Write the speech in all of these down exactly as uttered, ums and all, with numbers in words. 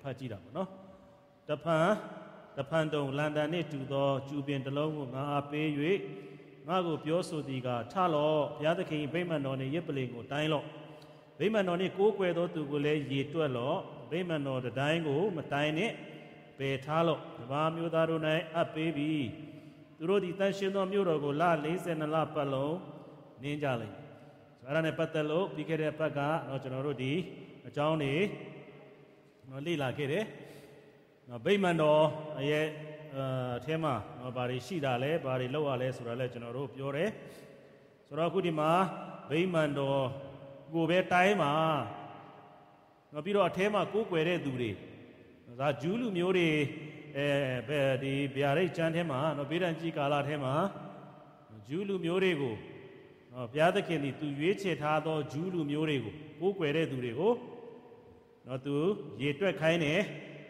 chi đam nó tập hả tập hành động lan đàn này chủ đó chủ biên tờ lâu ngã áp bế yuế ngã của biểu số thì cả cha lo giá tất khi bây mà nó này yếp lên của tai lo bây mà nó này cố quay đó từ của lấy gì tuổi lo bây mà nó đã đại ngủ mà tai này về tha lo và miêu ta đồ này áp bế bi từ rồi thì ta xem nó miêu rồi của la lấy xe nó la pa lo nên ra lại sau này bắt đầu bị cái đấy bắt cả nó cho nó rồi đi cháu này nó đi là cái đấy nó bây mà nó ấy thế mà nó bà đi xí đà lệ bà đi lâu à lệ sửa lệ cho nó rụp vô đấy sửa cứ đi mà bây mà nó cô bé tay mà nó biết rồi thế mà cô quay đấy đủ đi ra chú lu miêu đi bé đi bé đấy chán thế mà nó biết anh chỉ cả là thế mà chú lu miêu đi cô nó bé đấy cái này tụi duy chế thà đó chú lu miêu đi cô cô quay đấy đủ đi cô nó tụi dễ tuyệt khai này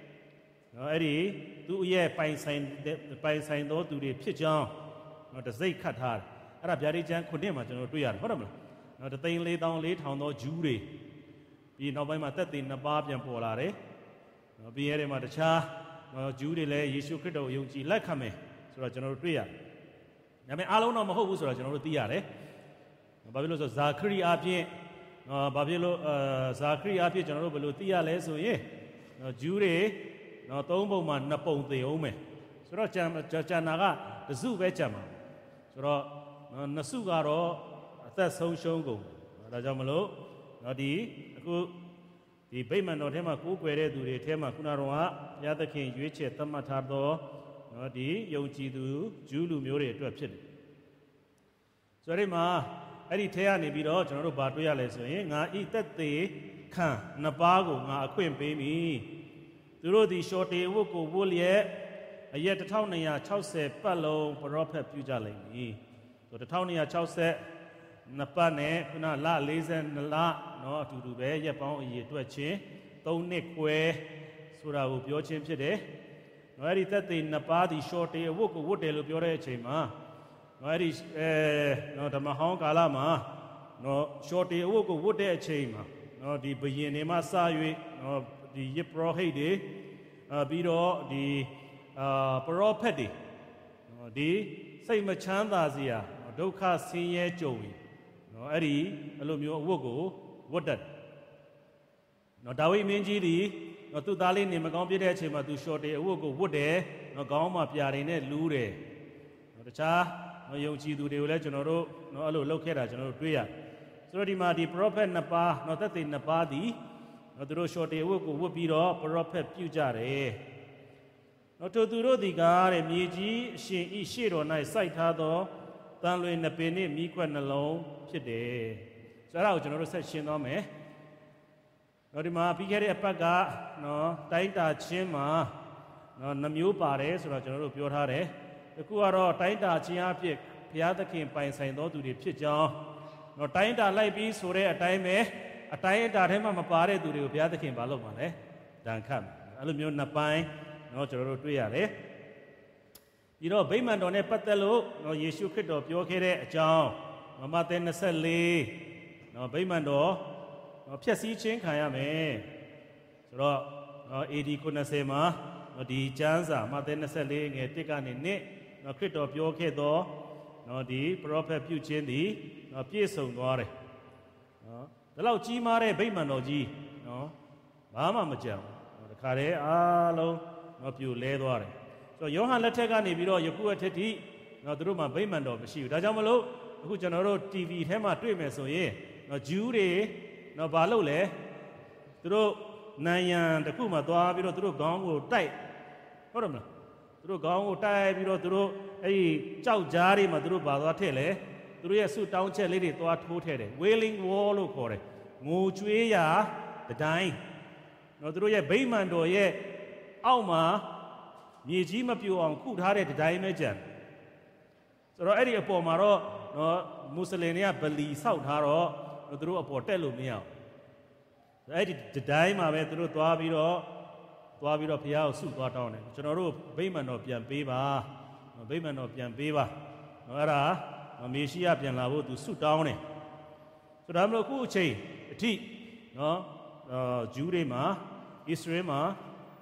ấy đi tụi ye bay sang bay sang đó tụi đi phía trong nó đã dây cắt hạt ở đây bây giờคนเนี่ยมาจนตัวอย่างเพราะอะไรnó đã tay lấy đong lấy thằng đó chú đi vì nó bây mà tất tin nó bám nhầm bỏ lại đấy nó bây giờ mà đã cha nó chú đi lấy Giêsu Christ đầu dùng chỉ lấy khăm ấy rồi cho nóตัวอย่างnhà mình alo nó mà không biết rồi cho nóตัวอย่างđấy bà biết rồi Zachary áp gì bà biết rồi Zachary áp gì cho nó biết rồiตัวอย่างเลยဆိုရင်nó chú đi nó tốn bao mà nạp bông tiền ông mày, sau đó cha cha cha naga để giúp bé cha mà, sau đó nó giúp cái đó, ta sống sống cũng, là cho mà lo, nó đi, cứ đi bây mà nó thế mà cứ quay về đuổi thế mà cứ nào đó, nhà ta khi duy trì tâm mà thà đó, nó đi dùng chỉ đủ chú lu miêu để tuột chết, sau đấy mà, ấy đi thế anh đi đó cho nó bắt đuôi lại rồi, ngã ít tất tê, khang nạp bao cũng ngã khuyên bé mi từ rồi thì số tiền vô cổ vô liệt, ấy từ thâu này à cháu sẽ bắt đầu bắt phépပြုtrả lại đi, từ thâu này à cháu sẽ nạp ba này, cứ na la lấy ra la, nó từ từ bé giờ bao ấy tuổi trẻ, tàu nếp quê, số nào vô biểu chuyện thế đấy, nói đi tất tiền nạp ba thì số tiền vô cổ vô tiền lúc biểu đấy chứ mà, nói đi, nó thầm hóng cả là mà, nó số tiền vô cổ vô tiền chứ mà, nó đi bây giờ này mà sao vậy, nó đi yếp pro hay đi, bây giờ đi pro phết đi, đi xây mà chán ta gì à, đâu khác xin nhé chơi, nó ấy đi, alo miêu vô cổ vô đất, nó đào ấy miếng gì đi, nó tụi ta lên này mà con biết đấy chứ mà tụi short đấy vô cổ vô đấy, nó con mà bia đấy này lú đấy, nó cha, nó dùng chỉ tụi đều lấy cho nó đó, nó alo lâu khé ra cho nó đuôi à, rồi đi mà đi pro phết nạp ba, nó tất tiền nạp ba đi. nó từ đó short vô cổ vô bì đó prophetပြုကြတယ်nó từ từ đó thì cả đểမြေကြီးရှင်ဤရှေ့တော်၌စိုက်ထားသောတန်လွင်နှစ်ပင်နှင့်မိခွက်နှလုံးဖြစ်တယ်ဆိုတော့ကျွန်တော်တို့ဆက်ရှင်းသွားမယ်တော့ဒီမှာပြီးခဲ့တဲ့အပတ်ကနော်တိုင်းတာချင်းမှာနော်နှမျိုးပါတယ်ဆိုတော့ကျွန်တော်တို့ပြောထားတယ်အခုကတော့တိုင်းတာချင်းအဖြစ်ဘုရားသခင်ပိုင်ဆိုင်သောသူတွေဖြစ်ကြောင်းနော်တိုင်းတာလိုက်ပြီးဆိုတဲ့အတိုင်းပဲအတိုင်းတာထဲမှာမပါတဲ့သူတွေကိုဘုရားသခင်ဘာလုပ်မှာလဲဒဏ်ခတ်အဲ့လိုမျိုးနှစ်ပိုင်းနော်ကျွန်တော်တို့တွေ့ရတယ်ဒီတော့ဗိမာန်တော်နဲ့ပတ်သက်လို့နော်ယေရှုခရစ်တော်ပြောခဲ့တဲ့အကြောင်းမဿဲ၂၄နော်ဗိမာန်တော်နော်ဖြည့်ဆည်းခြင်းခံရမယ်ဆိုတော့နော် A D ၉၀မှာနော်ဒီကျမ်းစာမဿဲ၂၄ငယ်၁ကနေ၂နော်ခရစ်တော်ပြောခဲ့သောနော်ဒီ prophet ပြုခြင်းသည်နော်ပြည့်စုံသွားတယ်နော်ဒီလောက်ကြီးမားတဲ့ဗိမာန်တော်ကြီးနော်ဘာမှမကြံဘူးတခါတည်းအားလုံးနော်ပြိုလဲသွားတယ်ဆိုတော့ယောဟန်လက်ထက်ကနေပြီးတော့ယခုအထက်ထိနော်သူတို့မှာဗိမာန်တော်မရှိဘူးဒါကြောင့်မလို့အခုကျွန်တော်တို့ T V ထဲမှာတွေ့မယ်ဆိုရင်နော်ဂျူးတွေနော်ဘာလုပ်လဲသူတို့နိုင်ငံတစ်ခုမှာသွားပြီးတော့သူတို့ခေါင်းကိုတိုက်ဟုတ်တယ်မလားသူတို့ခေါင်းကိုတိုက်ပြီးတော့သူတို့အဲ့ဒီကြောက်ကြားတွေမှာသူတို့ဘာသွားထည့်လဲသူတို့ရဲ့ဆုတောင်းချက်လေးတွေသွားထိုးထည့်တယ် wailing wall လို့ခေါ်တယ်ငိုကြွေးရာတိုင်းနော်သူတို့ရဲ့ဗိမာန်တော်ရဲ့အောက်မှာမြေကြီးမပြိုအောင်ခုထားတဲ့တိုင်းပဲကြံဆိုတော့အဲ့ဒီအပေါ်မှာတော့နော်မွတ်စလင်တွေကဗလီဆောက်ထားတော့သူတို့အပေါ်တက်လို့မရအောင်အဲ့ဒီတိုင်းမှာပဲသူတို့သွားပြီးတော့သွားပြီးတော့ဘုရားကိုဆုသွားတောင်းတယ်ကျွန်တော်တို့ဗိမာန်တော်ပြန်ပေးပါဗိမာန်တော်ပြန်ပေးပါနော်အဲ့ဒါမေရှိယပြန်လာဖို့သူဆုတောင်းတယ်ဆိုတော့မလို့အခုအချိန်အထိနော်ဂျူးတွေမှာဣသရေလမှာ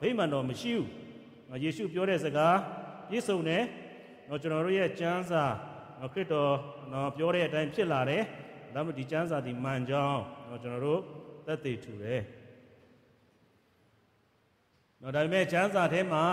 ဗိမာန်တော်မရှိဘူးယေရှုပြောတဲ့စကားပြည့်စုံတယ်နော်ကျွန်တော်တို့ရဲ့ကျမ်းစာနော်ခရစ်တော်နော်ပြောတဲ့အတိုင်းဖြစ်လာတယ်ဒါမှမဟုတ်ဒီကျမ်းစာဒီမှန်ကြောင်းနော်ကျွန်တော်တို့သက်သေထူတယ်နော်ဒါပေမဲ့ကျမ်းစာထဲမှာ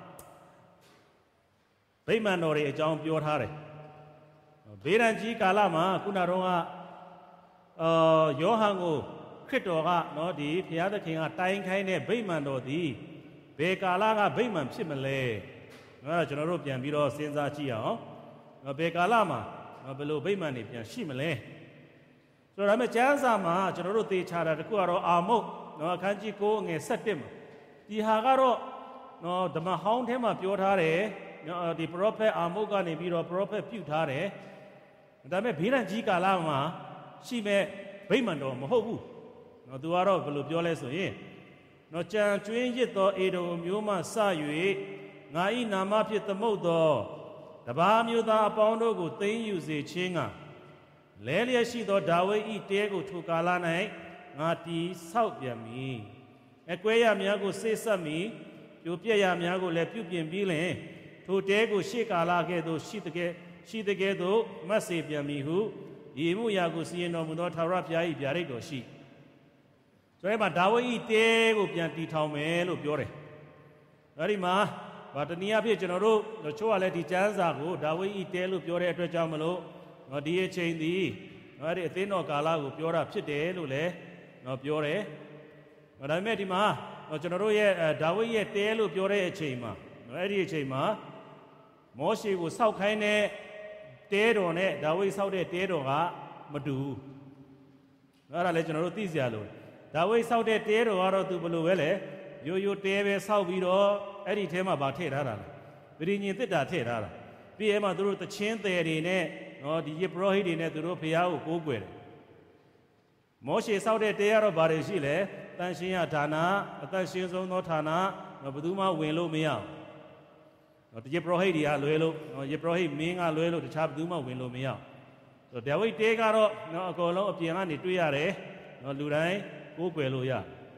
ဗိမာန်တော်တွေအကြောင်းပြောထားတယ်ဘေးရန်ကြီးကာလမှာခုနတော့ကအာယောဟန်ကိုခရစ်တော်ကနော်ဒီဘုရားသခင်ကတိုင်ခိုင်းတဲ့ဗိမာန်တော်သည်ဘယ်ကာလကဗိမာန်ဖြစ်မလဲနော်ကျွန်တော်တို့ပြန်ပြီးတော့စဉ်းစားကြည့်အောင်နော်ဘယ်ကာလမှာဘယ်လိုဗိမာန်တွေပြန်ရှိမလဲဆိုတော့ဒါပေမဲ့ကျမ်းစာမှာကျွန်တော်တို့သေချာတာတခုကတော့အာမုတ်နော်အခန်းကြီး၉ငယ်၁၁မှာဒီဟာကတော့နော်ဓမ္မဟောင်းထဲမှာပြောထားတယ်နော်ဒီ prophet အာမုတ်ကနေပြီးတော့ prophet ပြုထားတယ်ဒါပေမဲ့ဘေးရန်ကြီးကာလမှာရှိမဲ့ဗိမာန်တော်မဟုတ်ဘူးနော်သူကတော့ဘယ်လိုပြောလဲဆိုရင်နော်ကြံကျွင်းရစ်သောအေဒုံမျိုးမှစ၍ငါဤနာမဖြင့်သမုတ်သောတပါးမျိုးသားအပေါင်းတို့ကိုသိမ်းယူစေခြင်းကလဲလျက်ရှိသောဒါဝိဒ်ဤတဲကိုထိုကာလ၌ငါတီဆောက်ပြန်မည်အကွဲရများကိုစေ့ဆက်မည်ပြိုပြက်ရများကိုလည်းပြုပြင်ပြီးလင်ထိုတဲကိုရှေ့ကာလကဲ့သို့ရှိတကယ်ရှိတကယ်သို့မတ်စေပြန်မည်ဟုဤမှုရာကိုစီရင်တော်မူသောထာဝရဘုရား၏ဗျာဒိတ်တော်ရှိဆိုရဲမှာဒါဝိဒ်ဤတဲကိုပြန်တည်ထောင်မယ်လို့ပြောတယ်အဲဒီမှာဗာတနည်းအားဖြင့်ကျွန်တော်တို့တို့ချို့ကလည်းဒီကျမ်းစာကိုဒါဝိဒ်ဤတဲလို့ပြောတဲ့အတွက်ကြောင့်မလို့နော်ဒီအချိန်ဒီနော်အဲဒီအသင်းတော်ကာလကိုပြောတာဖြစ်တယ်လို့လည်းနော်ပြောတယ်ဒါပေမဲ့ဒီမှာနော်ကျွန်တော်တို့ရဲ့ဒါဝိဒ်ရဲ့တဲလို့ပြောတဲ့အချိန်မှာနော်အဲဒီအချိန်မှာမောရှေကိုစောက်ခိုင်းတဲ့တဲတော်နဲ့ဒါဝိဒ်စောက်တဲ့တဲတော်ကမတူဘူးအဲ့ဒါလည်းကျွန်တော်တို့သိစရာလိုဒါဝိဒ်စောက်တဲ့တဲတော်ကတော့သူဘယ်လိုပဲလဲရိုးရိုးတဲပဲစောက်ပြီးတော့အဲ့ဒီထဲမှာဗာထည့်ထားတာလားဗြိညင်တစ်တာထည့်ထားတာပြီးအဲ့မှာသူတို့တချင်းတယ်တွေနဲ့နော်ဒီယေဘရဟိတွေနဲ့သူတို့ဖျားကိုကိုးကွယ်တယ်မောရှေစောက်တဲ့တဲကတော့ဗာတွေရှိလဲတန်ရှင်းရဌာနအသက်ရှင်ဆုံးသောဌာနဘယ်သူမှဝင်လို့မရအောင်နော်ယေဘရဟိတွေကလွဲလို့နော်ယေဘရဟိမင်းကလွဲလို့တခြားဘယ်သူမှဝင်လို့မရအောင်ဆိုတော့ဒါဝိဒ်တဲကတော့နော်အကုန်လုံးအပြင်ကနေတွေ့ရတယ်နော်လူတိုင်းကိုးကွယ်လို့ရ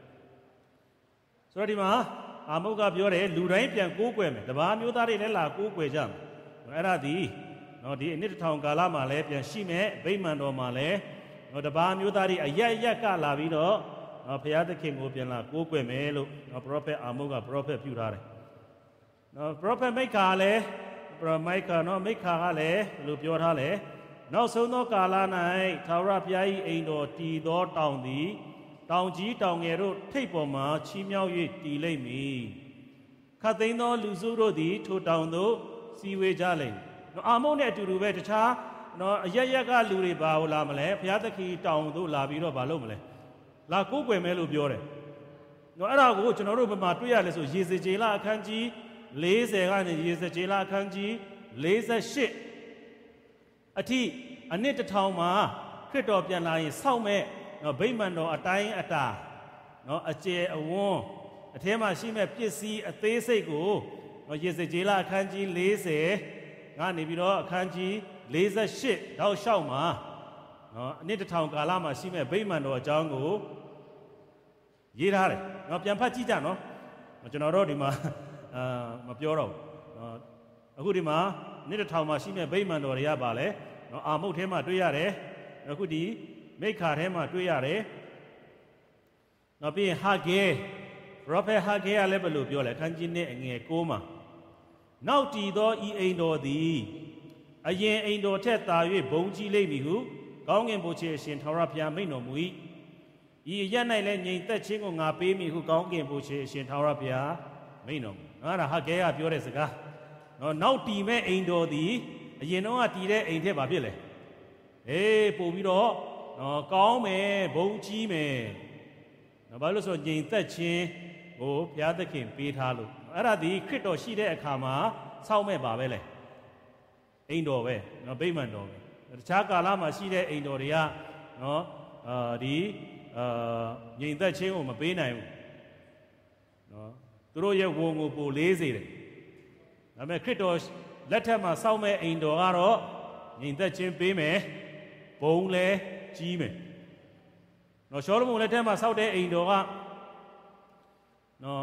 ဆိုတော့ဒီမှာအာမုတ်ကပြောတယ်လူတိုင်းပြန်ကိုးကွယ်မယ်တပါးမျိုးသားတွေလည်းလာကိုးကွယ်ကြမယ်အဲ့ဒါဒီနော်ဒီအနှစ်တစ်ထောင်ကာလမှာလည်းပြန်ရှိမယ်ဗိမာန်တော်မှာလည်းနော်တပါးမျိုးသားတွေအရက်ရက်ကလာပြီးတော့နော်ဘုရားသခင်ကိုပြန်လာကိုးကွယ်မယ်လို့နော် prophet အာမုတ်က prophet ပြုထားတယ်နော် prophet မိခါလည်း prophet မိခါနော်မိခါကလည်းဘယ်လိုပြောထားလဲနောက်ဆုံးသောကာလ၌ထာဝရဘုရား၏အိမ်တော်တည်သောတောင်သည်တောင်ကြီးတောင်ငယ်တို့ထိပ်ပေါ်မှချီးမြှောက်၍တည်လိမ့်မည်ခတ်သိမ်းသောလူစုတို့သည်ထိုတောင်သို့စီဝေကြလိမ့်နော်အာမုတ်နဲ့အတူတူပဲတခြားနော်အရရက်ကလူတွေဘာလို့လာမလဲဘုရားသခင်တောင်သို့လာပြီးတော့ဘာလုပ်မလဲလာကိုးကွယ်မယ်လို့ပြောတယ်နော်အဲ့ဒါကိုကျွန်တော်တို့ဘယ်မှာတွေ့ရလဲဆိုရေစကြည်လအခန်းကြီး၄၀ကနေရေစကြည်လအခန်းကြီး၄၈အထိအနှစ်တစ်ထောင်မှာခရစ်တော်ပြန်လာရင်စောင့်မဲ့နော်ဗိမာန်တော်အတိုင်းအတာနော်အကျယ်အဝန်းအထဲမှာရှိမဲ့ပစ္စည်းအသေးစိတ်ကိုနော်ရေစကြည်လအခန်းကြီး၄၀ကနေပြီးတော့အခန်းကြီး၄၈တောက်လျှောက်မှာနော်အနှစ်တစ်ထောင်ကာလမှာရှိမဲ့ဗိမာန်တော်အကြောင်းကိုရေးထားတယ်နော်ပြန်ဖတ်ကြည့်ကြနော်ကျွန်တော်တို့ဒီမှာအာမပြောတော့ဘူးအခုဒီမှာနှစ်တစ်ထောင်မှာရှိမဲ့ဗိမာန်တော်တွေကပါလဲနော်အာမုတ်ထဲမှာတွေ့ရတယ်အခုဒီမိခါထဲမှာတွေ့ရတယ်နောက်ပြီးဟာဂဲ prophet ဟာဂဲကလည်းဘယ်လိုပြောလဲခန်းကြီးနဲ့အငယ်၉မှာနောက်တည်သောဤအိမ်တော်သည်အရင်အိမ်တော်ထက်သာ၍ဘုံကြီးလိမ့်မည်ဟုကောင်းကင်ဘုရားအရှင်ထာဝရဘုရားမိန့်တော်မူ၏ဤအရ၌လည်းငြိမ်သက်ခြင်းကိုငါပေးမည်ဟုကောင်းကင်ဘုရားအရှင်ထာဝရဘုရားမိန့်တော်မူအဲ့ဒါဟာဂဲကပြောတဲ့စကားနော်နောက်တည်မဲ့အိမ်တော်သည်အရင်တော့ကတည်တဲ့အိမ်ထက်ပါဖြစ်လေအေးပို့ပြီးတော့နော်ကောင်းမယ်ဘုံကြီးမယ်နော်ဘာလို့ဆိုငြိမ်သက်ခြင်းကိုဘုရားသခင်ပေးထားလို့အဲ့ဒါဒီခရစ်တော်ရှိတဲ့အခါမှာစောင့်မဲ့ပါပဲလေအိမ်တော်ပဲနော်ဗိမာန်တော်ပဲတခြားကာလမှာရှိတဲ့အိမ်တော်တွေကနော်အာဒီအာငြိမ်သက်ခြင်းကိုမပေးနိုင်ဘူးနော်သူတို့ရဲ့ဝန်ကိုပိုလေးစေတယ်ဒါပေမဲ့ခရစ်တော်လက်ထက်မှာစောင့်မဲ့အိမ်တော်ကတော့ငြိမ်သက်ခြင်းပေးမယ်ဘုံလည်းကြီးမယ်နော်ရှောလမုန်လက်ထက်မှာစောက်တဲ့အိမ်တော်ကနော်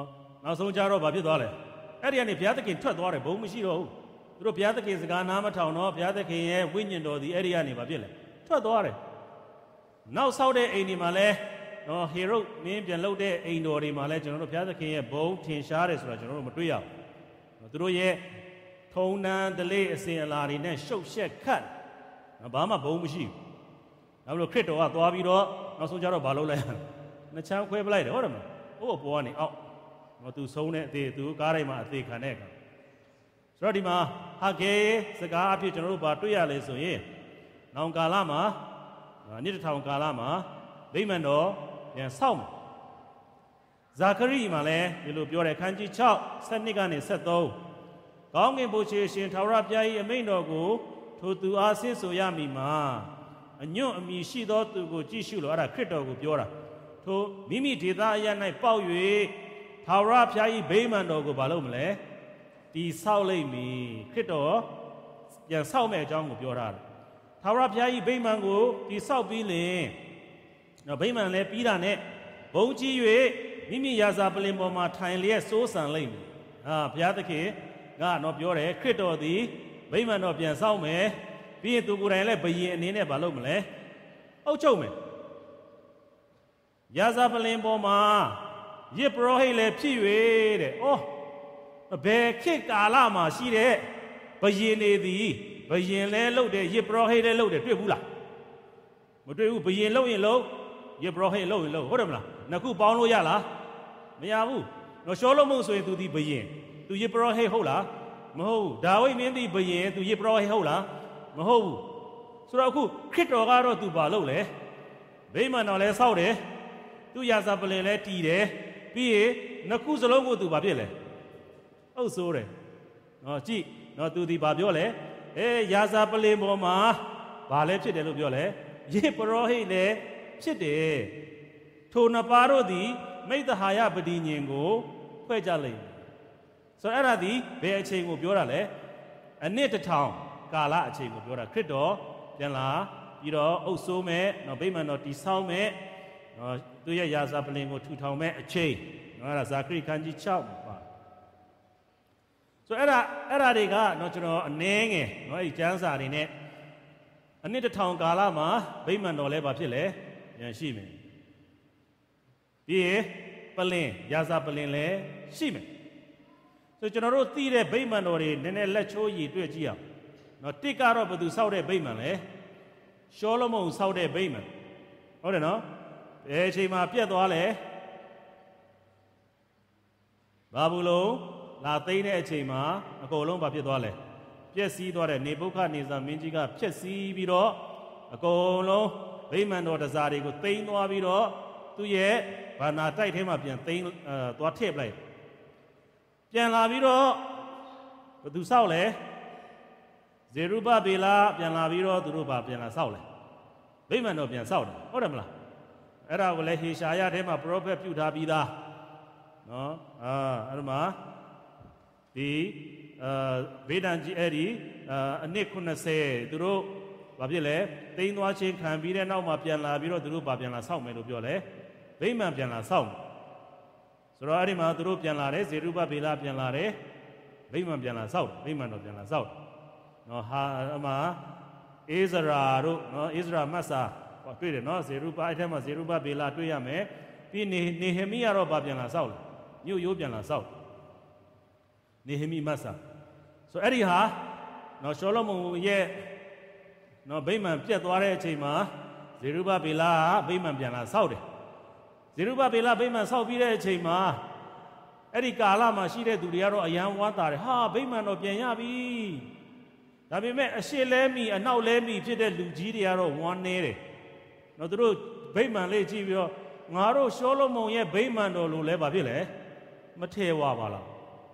နောက်ဆုံးကြတော့ဘာဖြစ်သွားလဲအဲ့ဒီကနေဘုရားသခင်ထွက်သွားတယ်ဘုံမရှိတော့ဘူးသူတို့ဘုရားသခင်စကားနားမထောင်တော့ဘုရားသခင်ရဲ့ဝိညာဉ်တော်ဒီအဲ့ဒီကနေဘာဖြစ်လဲထွက်သွားတယ်နောက်ဆောက်တဲ့အိမ်ဒီမှာလဲနော်ဟေရုမင်းပြန်လှုပ်တဲ့အိမ်တော်တွေမှာလဲကျွန်တော်တို့ဘုရားသခင်ရဲ့ဘုံထင်ရှားတယ်ဆိုတာကျွန်တော်တို့မတွေ့ရဘူးသူတို့ရဲ့ထုံတန်းဒလေးအစဉ်အလာတွေနဲ့ရှုပ်ရှက်ခတ်ဘာမှဘုံမရှိဘူးနောက်လို့ခရစ်တော်ကသွားပြီးတော့နောက်ဆုံးကြတော့ဘာလုပ်လိုက်နှစ်ချမ်းခွဲပလိုက်တယ်ဟုတ်တယ်မလားဟိုပေါ်ကနေအောက်ဟောသူဆုံးတဲ့အသေးသူကားတိုင်းမှာအသေးခံတဲ့အခါဆိုတော့ဒီမှာဟာဂေစကားအဖြစ်ကျွန်တော်တို့ဘာတွေ့ရလဲဆိုရင်နောင်ကာလမှာနှစ်တစ်ထောင်ကာလမှာဗိမာန်တော်ပြန်ဆောက်မယ်ဇာခရိမှာလည်းဒီလိုပြောတယ်ခန်းကြီး၆ စနစ်ကနေဆက်သုံးကောင်းကင်ဘုရားရှင်ထာဝရဘုရား၏အမိန့်တော်ကိုထိုသူအားဆင့်ဆိုရမည်မှာအညွန့်အမည်ရှိသောသူကိုကြည့်ရှုလို့အဲ့ဒါခရစ်တော်ကိုပြောတာထိုမိမိဒေသအရ၌ပေါက်၍ထာဝရဘုရား၏ဗိမာန်တော်ကိုဘာလုပ်မလဲတီဆောက်လိုက်မည်ခရစ်တော်ပြန်ဆောက်မဲ့အကြောင်းကိုပြောတာထာဝရဘုရား၏ဗိမာန်ကိုတီဆောက်ပြီးလင်နော်ဗိမာန်လည်းပြီးတာနဲ့ဘုံကြီး၍မိမိရာဇာပလင်ပေါ်မှာထိုင်လျက်စိုးစံလိုက်မည်ဟာဘုရားသခင်ကတော့ပြောတယ်ခရစ်တော်သည်ဗိမာန်တော်ပြန်ဆောက်မယ်ပြီးရင်သူကိုယ်တိုင်လည်းဘယင်အနေနဲ့ဘာလုပ်မလဲအုပ်ချုပ်မယ်ရာဇာပလင်ပေါ်မှာယစ်ပရောဟိတ်လည်းဖြစ်၍တဲ့ဩဘယ်ခေတ်ကာလမှာရှိတဲ့ဘယင်နေသည်ဘယင်လည်းလုပ်တယ်ယစ်ပရောဟိတ်လည်းလုပ်တယ်တွေ့ဘူးလားမတွေ့ဘူးဘယင်လုပ်ရင်လုပ်ယစ်ပရောဟိတ်လုပ်ရင်လုပ်ဟုတ်တယ်မလားနှစ်ခုပေါင်းလို့ရလားမရဘူးနော်ရှောလမုန်ဆိုရင်သူဒီဘယင်သူယစ်ပရောဟိတ်ဟုတ်လားမဟုတ်ဘူးဒါဝိဒ်မင်းဒီဘယင်သူယစ်ပရောဟိတ်ဟုတ်လားမဟုတ်ဘူးဆိုတော့အခုခရစ်တော်ကတော့သူဘာလုပ်လဲဗိမာန်တော်လည်းဆောက်တယ်သူရာဇာပလင်လည်းတည်တယ်ပြီးရင်နှစ်ခုစလုံးကိုသူဘာဖြစ်လဲအုပ်ဆိုးတယ်နော်ကြည့်နော်သူဒီဘာပြောလဲအဲရာဇာပလင်ပေါ်မှာဘာလဲဖြစ်တယ်လို့ပြောလဲယေပရောဟိတ်လည်းဖြစ်တယ်ထိုနှစ်ပါးတို့သည်မိဿဟာယပဋိညာဉ်ကိုဖွဲ့ကြလိမ့်မယ်ဆိုတော့အဲ့ဒါဒီဘယ်အချိန်ကိုပြောတာလဲအနှစ်တစ်ထောင်ကာလအချိန်ကိုပြောတာခရစ်တော်ပြန်လာပြီးတော့အုပ်ဆိုးမဲ့နော်ဗိမာန်တော်တည်ဆောက်မဲ့နော်သူရဲ့ရာဇာပလင်ကိုထူထောင်မဲ့အချိန်နော်အဲ့ဒါဇာခရိခန်းကြီး၆ပါဆိုအဲ့ဒါအဲ့ဒါတွေကနော်ကျွန်တော်အနည်းငယ်နော်အဲ့ဒီကျမ်းစာတွေနဲ့အနှစ်တစ်ထောင်ကာလမှာဗိမာန်တော်လည်းဘာဖြစ်လဲပြန်ရှိမယ်ပြီးရင်ပလင်ရာဇာပလင်လည်းရှိမယ်ဆိုကျွန်တော်တို့သိတဲ့ဗိမာန်တော်တွေနည်းနည်းလက်ချိုးရည်တွေ့ကြည့်အောင်နော်တစ်ကတော့ဘယ်သူစောက်တဲ့ဗိမာန်လဲရှောလမုန်စောက်တဲ့ဗိမာန်ဟုတ်တယ်နော်ဘယ်အချိန်မှာပြတ်သွားလဲဘာဘူးလုံးလာသိမ်းတဲ့အချိန်မှာအကုန်လုံးဘာဖြစ်သွားလဲပျက်စီးသွားတဲ့နေဗုခဒ်နေဇာမင်းကြီးကဖျက်ဆီးပြီးတော့အကုန်လုံးဗိမာန်တော်တစားတွေကိုသိမ်းသွားပြီးတော့သူ့ရဲ့ဘာနာတိုက်ထဲမှာပြန်သိမ်းအဲသွားထည့်ပလိုက်ပြန်လာပြီးတော့ဘယ်သူစောက်လဲဇေရုဘဗေလပြန်လာပြီးတော့သူတို့ဘာပြန်လာစောက်လဲဗိမာန်တော်ပြန်စောက်တယ်ဟုတ်တယ်မလားအဲ့ဒါကိုလည်းဟေရှာယထဲမှာပရောဖက်ပြုထားပြီးသားနော်အာအဲ့ဒါမှာဒီအာဗေဒန်ကြီးအဲ့ဒီအာအနှစ်ခုနှစ်ဆယ်သူတို့ဘာဖြစ်လဲတိန်းသွားချင်းခံပြီးတဲ့နောက်မှာပြန်လာပြီးတော့သူတို့ဘာပြန်လာစောက်မယ်လို့ပြောလဲဗိမာန်ပြန်လာစောက်ဆိုတော့အဲ့ဒီမှာသူတို့ပြန်လာတယ်ဇေရုဘဗေလပြန်လာတယ်ဗိမာန်ပြန်လာစောက်ဗိမာန်တော်ပြန်လာစောက်နော်ဟာအမအိဇရာတို့နော်အိဇရာမတ်စာတွေ့တယ်နော်ဇေရုဘအဲ့ထဲမှာဇေရုဘဗေလတွေ့ရမယ်ပြီးနေနေဟမိကတော့ဘာပြန်လာစောက်လဲမြို့ရိုးပြန်လာစောက်နေဟမိမတ်စာဆိုအဲ့ဒီဟာနော်ရှောလမုန်ရဲ့နော်ဗိမာန်ပြတ်သွားတဲ့အချိန်မှာဇေရုဘဗေလကဗိမာန်ပြန်လာစောက်တယ်ဇေရုဘဗေလဗိမာန်စောက်ပြီးတဲ့အချိန်မှာအဲ့ဒီကာလမှာရှိတဲ့သူတွေကတော့အယံဝါတာတယ်ဟာဗိမာန်တော့ပြန်ရပြီဒါပေမဲ့အရှိလဲမိအနောက်လဲမိဖြစ်တဲ့လူကြီးတွေကတော့ဝမ်းနေတယ်နော်သူတို့ဗိမာန်လေးကြည့်ပြီးတော့ငါတို့ရှောလမုန်ရဲ့ဗိမာန်တော်လို့လဲဘာဖြစ်လဲမထဲဝါပါလား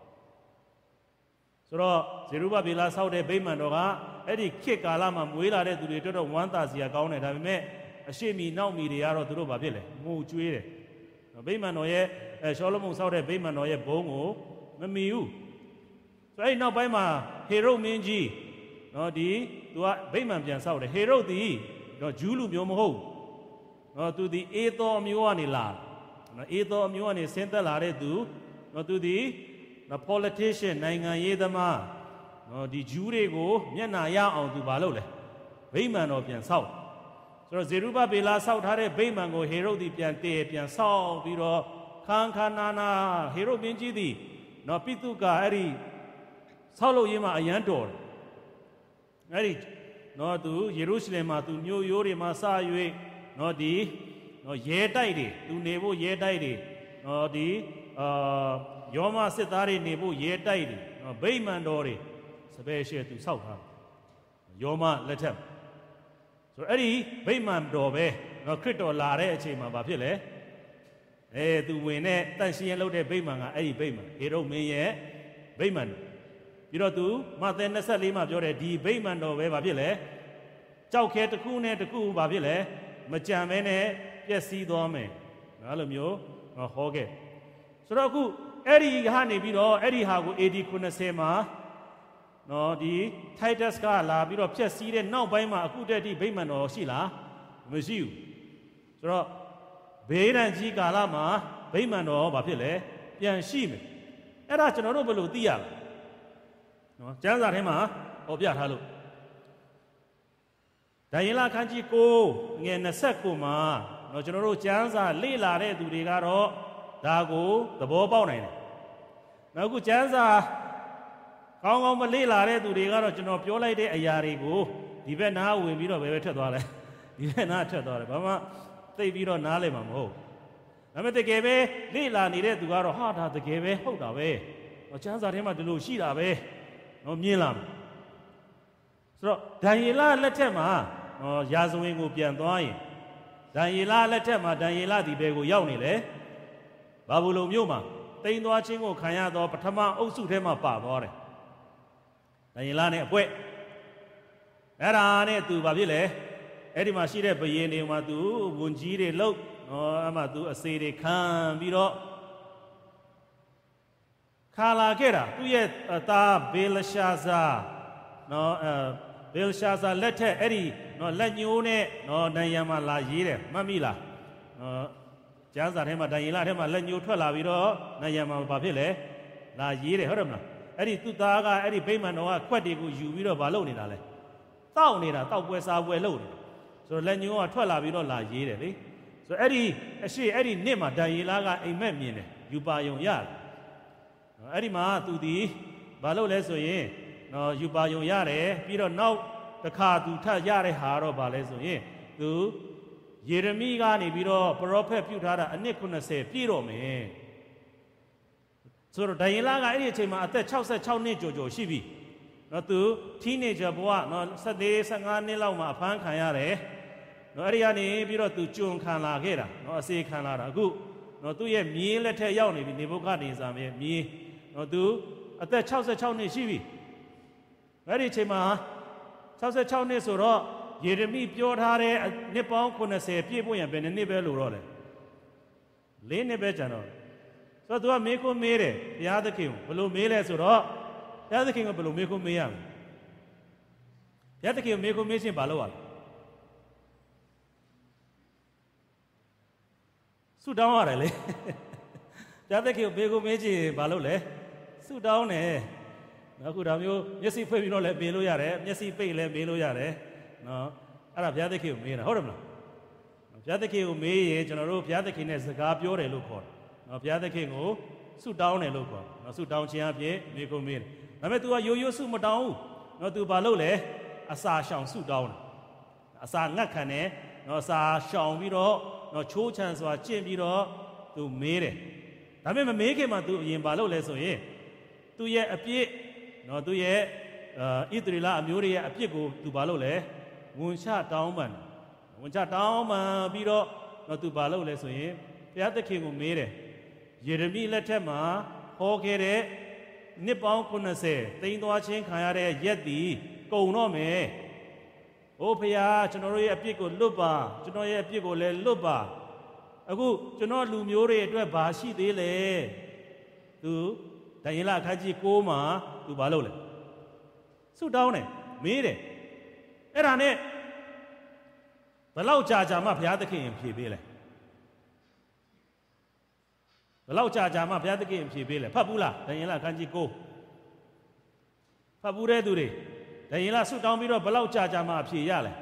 ဆိုတော့ဇေရုဘဗေလဆောက်တဲ့ဗိမာန်တော်ကအဲ့ဒီခေတ်ကာလမှာမွေးလာတဲ့သူတွေတော်တော်ဝမ်းသာစရာကောင်းတယ်ဒါပေမဲ့အရှိမီနောက်မီတွေကတော့သူတို့ဘာဖြစ်လဲငိုကြွေးတယ်ဗိမာန်တော်ရဲ့အဲရှောလမုန်ဆောက်တဲ့ဗိမာန်တော်ရဲ့ဘုံကိုမမီဘူးဆိုအဲ့ဒီနောက်ပိုင်းမှာဟေရုမင်းကြီးနော်ဒီသူကဗိမာန်ပြန်ဆောက်တယ်ဟေရုသည်တော့ဂျူးလူမျိုးမဟုတ်နော်သူဒီအေသောအမျိုးကနေလာနော်အေသောအမျိုးကနေဆင်းသက်လာတဲ့သူနော်သူဒီနော် politician နိုင်ငံရေးသမားနော်ဒီဂျူးတွေကိုမျက်နှာရအောင်သူဘာလုပ်လဲဗိမာန်တော်ပြန်ဆောက်ဆိုတော့ဇေရုဘဗေလဆောက်ထားတဲ့ဗိမာန်ကိုဟေရုဒ်ဒီပြန်တည်ပြန်ဆောက်ပြီးတော့ခန်းခါနာနာဟေရုဒ်မင်းကြီးသည်နော်ပိသုကအဲ့ဒီဆောက်လုပ်ရေးမှာအရန်တော်တယ်အဲ့ဒီနော်သူယေရုရှလင်မှာသူမြို့ရိုးတွေမှာစ၍နော်ဒီနော်ရဲတိုက်တွေသူနေဖို့ရဲတိုက်တွေနော်ဒီအာယောမစစ်သားတွေနေဖို့ရဲတိုက်တွေနော်ဗိမာန်တော်တွေစပယ်ရှယ်သူဆောက်ထားယောမလက်ထက်ဆိုတော့အဲ့ဒီဗိမာန်တော်ပဲနော်ခရစ်တော်လာတဲ့အချိန်မှာဘာဖြစ်လဲအဲသူဝင်တဲ့တန်ရှင်းရလုပ်တဲ့ဗိမာန်ကအဲ့ဒီဗိမာန်ဟေရုဒ်မင်းရဲ့ဗိမာန်ပြီးတော့သူမဿဲ၂၄မှာပြောတယ်ဒီဗိမာန်တော်ပဲဘာဖြစ်လဲကြောက်ခဲတစ်ခုနဲ့တစ်ခုဘာဖြစ်လဲမကြံမဲနဲ့ပျက်စီးသွားမယ်အဲ့လိုမျိုးဟောခဲ့ဆိုတော့အခုအဲ့ဒီကနေပြီးတော့အဲ့ဒီဟာကို A D ခုနှစ်ဆယ်မှာနော်ဒီ Titus ကလာပြီးတော့ဖြက်စီးတဲ့နောက်ပိုင်းမှာအခုတည်းဒီဗိမာန်တော်ရှိလားမရှိဘူးဆိုတော့ဘေးဒဏ်ကြီးကာလမှာဗိမာန်တော်ဘာဖြစ်လဲပြန်ရှိမယ်အဲ့ဒါကျွန်တော်တို့ဘယ်လိုသိရလဲနော်ကျမ်းစာထဲမှာဟောပြထားလို့ဒံယေလခန်းကြီးကိုငယ်၂၉မှာနော်ကျွန်တော်တို့ကျမ်းစာလေ့လာတဲ့သူတွေကတော့ဒါကိုသဘောပေါက်နိုင်တယ်နောက်အခုကျမ်းစာကောင်းကောင်းမလေ့လာတဲ့သူတွေကတော့ကျွန်တော်ပြောလိုက်တဲ့အရာတွေကိုဒီဘက်နားဝင်ပြီးတော့ဘယ်ပဲထွက်သွားလဲဒီဘက်နားထွက်သွားတယ်ဘာမှသိပြီးတော့နားလည်မှာမဟုတ်ဒါပေမဲ့တကယ်ပဲလေ့လာနေတဲ့သူကတော့ဟာဒါတကယ်ပဲဟုတ်တာပဲကျမ်းစာထဲမှာဒီလိုရှိတာပဲနော်မြင်လာမယ်ဆိုတော့ဒံယေလလက်ထက်မှာနော်ရာဇဝင်ကိုပြန်သွားရင်ဒံယေလလက်ထက်မှာဒံယေလဒီဘယ်ကိုရောက်နေလဲဘာဘူးလုံမြို့မှာတိမ်သွားခြင်းကိုခံရသောပထမအုပ်စုထဲမှာပါသွားတယ်ဒံယေလနဲ့အပွဲအဲ့ဒါနဲ့သူဘာဖြစ်လဲအဲ့ဒီမှာရှိတဲ့ဘယင်းတွေမှာသူဝန်ကြီးတွေလှုပ်နော်အဲ့မှာသူအစေတွေခံပြီးတော့ခါလာခဲ့တာသူ့ရဲ့သားဘေလရှာဇာနော်အဲဘေလရှာဇာလက်ထက်အဲ့ဒီနော်လက်ညိုးနဲ့နော်ဒံယံမှာလာရေးတယ်မှတ်မိလားနော်ကျမ်းစာထဲမှာဒံယေလထဲမှာလက်ညိုးထွက်လာပြီးတော့ဒံယံမှာဘာဖြစ်လဲလာရေးတယ်ဟုတ်တယ်မလားအဲ့ဒီသူ့သားကအဲ့ဒီဗိမာန်တော်ကခွက်တွေကိုယူပြီးတော့ဘာလုပ်နေတာလဲတောက်နေတာတောက်ပွဲစားပွဲလုပ်နေတာဆိုတော့လက်ညိုးကထွက်လာပြီးတော့လာရေးတယ်လေဆိုတော့အဲ့ဒီအရှိအဲ့ဒီနှစ်မှာဒံယေလကအိမ်မက်မြင်တယ်ယူပါယုံရတယ်အဲ့ဒီမှာသူဒီဘာလို့လဲဆိုရင်နော်ယူပါယုံရတယ်ပြီးတော့နောက်တစ်ခါသူထပ်ရတဲ့ဟာတော့ဘာလဲဆိုရင်သူယေရမိကနေပြီးတော့ပရောဖက်ပြုထားတာအနှစ်၉၀ပြည့်တော့မယ်ဆိုတော့ဒံယေလကအဲ့ဒီအချိန်မှာအသက်၆၆နှစ်ကျော်ကျော်ရှိပြီနော်သူ teenager ဘဝနော်၁၄ ၁၅နှစ်လောက်မှာအဖမ်းခံရတယ်နော်အဲ့ဒီကနေပြီးတော့သူကျွန်ခံလာခဲ့တာနော်အစေခံလာတာအခုနော်သူ့ရဲ့မြေးလက်ထက်ရောက်နေပြီနေဗုခဒ်နေဇာရဲ့မြေးနော်သူအသက်၆၆နှစ်ရှိပြီအဲ့ဒီအချိန်မှာ၆၆နှစ်ဆိုတော့ယေရမိပြောထားတဲ့နှစ်ပေါင်း၉၀ပြည့်ဖို့ရန်ဘယ်နှစ်ပဲလို့တော့လဲ၄နှစ်ပဲကျန်တော့ဆိုတော့သူကမေးခွန်းမေးတယ်ဘုရားသခင်ဘယ်လိုမေးလဲဆိုတော့ဘုရားသခင်ကဘယ်လိုမေးခွန်းမေးရမလဲဘုရားသခင်မေးခွန်းမေးခြင်းဘာလို့ရလဲဆုတောင်းရတယ်လေဘုရားသခင်မေးခွန်းမေးခြင်းဘာလို့လဲဆုတောင်းတယ်အခုဒါမျိုးမျက်စိဖွင့်ပြီးတော့လည်းမေးလို့ရတယ်မျက်စိပိတ်လည်းမေးလို့ရတယ်နော်အဲ့ဒါဘုရားသခင်ကိုမေးတာဟုတ်တယ်မလားဘုရားသခင်ကိုမေးရင်ကျွန်တော်တို့ဘုရားသခင်နဲ့စကားပြောတယ်လို့ခေါ်တယ်နော်ဘုရားသခင်ကိုဆုတောင်းတယ်လို့ခေါ်တယ်နော်ဆုတောင်းခြင်းအပြင်မေးခွန်းမေးတယ်ဒါပေမဲ့ तू ကရိုးရိုးဆုမတောင်းဘူးနော် तू ဘာလုပ်လဲအစာရှောင်ဆုတောင်းတယ်အစာငတ်ခံတယ်နော်အစာရှောင်ပြီးတော့နော်ချိုးချံစွာကျင့်ပြီးတော့ तू မေးတယ်ဒါပေမဲ့မမေးခင်မှာ तू အရင်ဘာလုပ်လဲဆိုရင် तू ရဲ့အပြစ်နော်သူရဲ့ဣသရေလအမျိုးတွေရဲ့အပြစ်ကိုသူဘာလုပ်လဲဝန်ချတောင်းပန်ဝန်ချတောင်းပန်ပြီးတော့နော်သူဘာလုပ်လဲဆိုရင်ဘုရားသခင်ကိုမေးတယ်ယေရမိလက်ထက်မှာဟောခဲ့တဲ့နှစ်ပေါင်း၉၀တိမ်သွားခြင်းခံရတဲ့ရက်သည်ကုန်တော့မယ်။အိုဖရာကျွန်တော်တို့ရဲ့အပြစ်ကိုလွတ်ပါကျွန်တော်ရဲ့အပြစ်ကိုလည်းလွတ်ပါအခုကျွန်တော်လူမျိုးတွေအတွက်ဘာရှိသေးလဲသူဒံယေလအခန်းကြီး၉မှာသူဘာလုပ်လဲဆုတောင်းတယ်မေးတယ်အဲ့ဒါနဲ့ဘယ်လောက်ကြာကြာမှဘုရားသခင်ဖြေပေးလဲဘလောက်ကြာကြာမှဘုရားသခင်ဖြေပေးလေဖတ်ဘူးလားဒံယေလအခန်းကြီး၉ဖတ်ဘူးတဲ့သူတွေဒံယေလဆုတောင်းပြီးတော့ဘလောက်ကြာကြာမှအဖြေရလဲ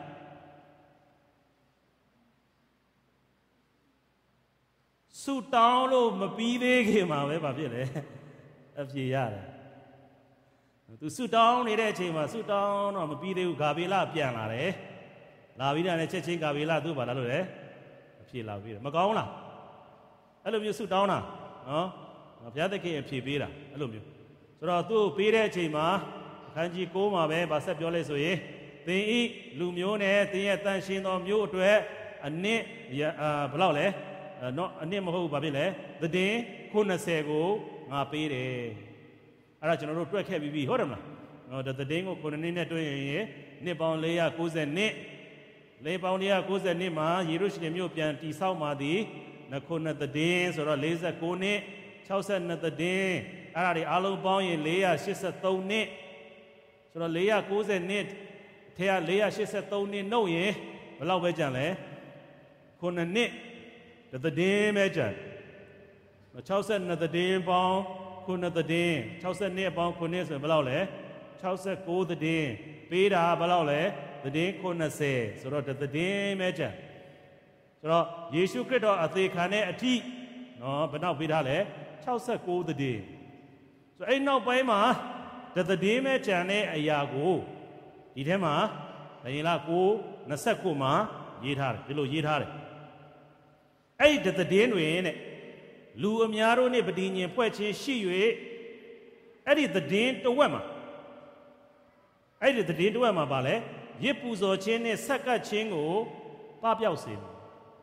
ဆုတောင်းလို့မပြီးသေးခင်မှာပဲဘာဖြစ်လဲအဖြေရတယ်သူဆုတောင်းနေတဲ့အချိန်မှာဆုတောင်းတော့မပြီးသေးဘူးဂါဗေလပြန်လာတယ်လာပြီးတာနဲ့ချက်ချင်းဂါဗေလသူ့ဘာလာလို့လဲအဖြေလာပြီးတယ်မကောင်းလားအဲ့လိုမျိုးဆုတောင်းတာနော်ဘုရားသခင်အဖြေပေးတာအဲ့လိုမျိုးဆိုတော့သူ့ပေးတဲ့အချိန်မှာအခန်းကြီး၉မှာပဲဗာဆက်ပြောလဲဆိုရင်သင်ဤလူမျိုးနဲ့သင်ရဲ့တန်ရှင်းသောမျိုးအတွက်အနည်းအာဘယ်လောက်လဲနော်အနည်းမဟုတ်ဘူးဘာဖြစ်လဲသတင်းခုနှစ်ဆယ်ကိုငါပေးတယ်အဲ့ဒါကျွန်တော်တို့တွက်ခဲ့ပြီးပြီဟုတ်တယ်မလားနော်သတင်းကိုခုနှစ်နှစ်နဲ့တွက်ရင်နှစ်ပေါင်း၄၉၀နှစ်လေးပေါင်း၄၉၀နှစ်မှာယေရုရှလင်မြို့ပြန်တည်ဆောက်မှသည်နှခုနှစ်သတင်းဆိုတော့၄၉နှစ်၆၂သတင်းအဲ့ဒါတွေအားလုံးပေါင်းရင်၄၈၃နှစ်ဆိုတော့၄၉၀နှစ်ထဲက၄၈၃နှစ်နှုတ်ရင်ဘယ်လောက်ပဲကြံလဲခုနှစ်နှစ်သတင်းပဲကြံ၆၂သတင်းပေါင်းခုနှစ်သတင်း၆၂ပေါင်းခုနှစ်ဆိုရင်ဘယ်လောက်လဲ၆၉သတင်းပေးတာဘယ်လောက်လဲသတင်းခုနှစ်ဆယ်ဆိုတော့သတင်းပဲကြံဆိုတော့ယေရှုခရစ်တော်အသေးခံတဲ့အထိနော်ဘယ်နောက်ပေးထားလဲ၆၉သတင်းဆိုအဲ့နောက်ပိုင်းမှာသတင်းပဲကြံတဲ့အရာကိုဒီထဲမှာဒံယေလ၉ ၂၉မှာရေးထားတယ်ဒီလိုရေးထားတယ်အဲ့ဒီသတင်းတွေနဲ့လူအများတို့နဲ့ပဋိညာဉ်ဖွဲ့ခြင်းရှိ၍အဲ့ဒီသတင်းတဝက်မှာအဲ့ဒီသတင်းတဝက်မှာပါလဲရစ်ပူဇော်ခြင်းနဲ့ဆက်ကပ်ခြင်းကိုပပျောက်စေတယ်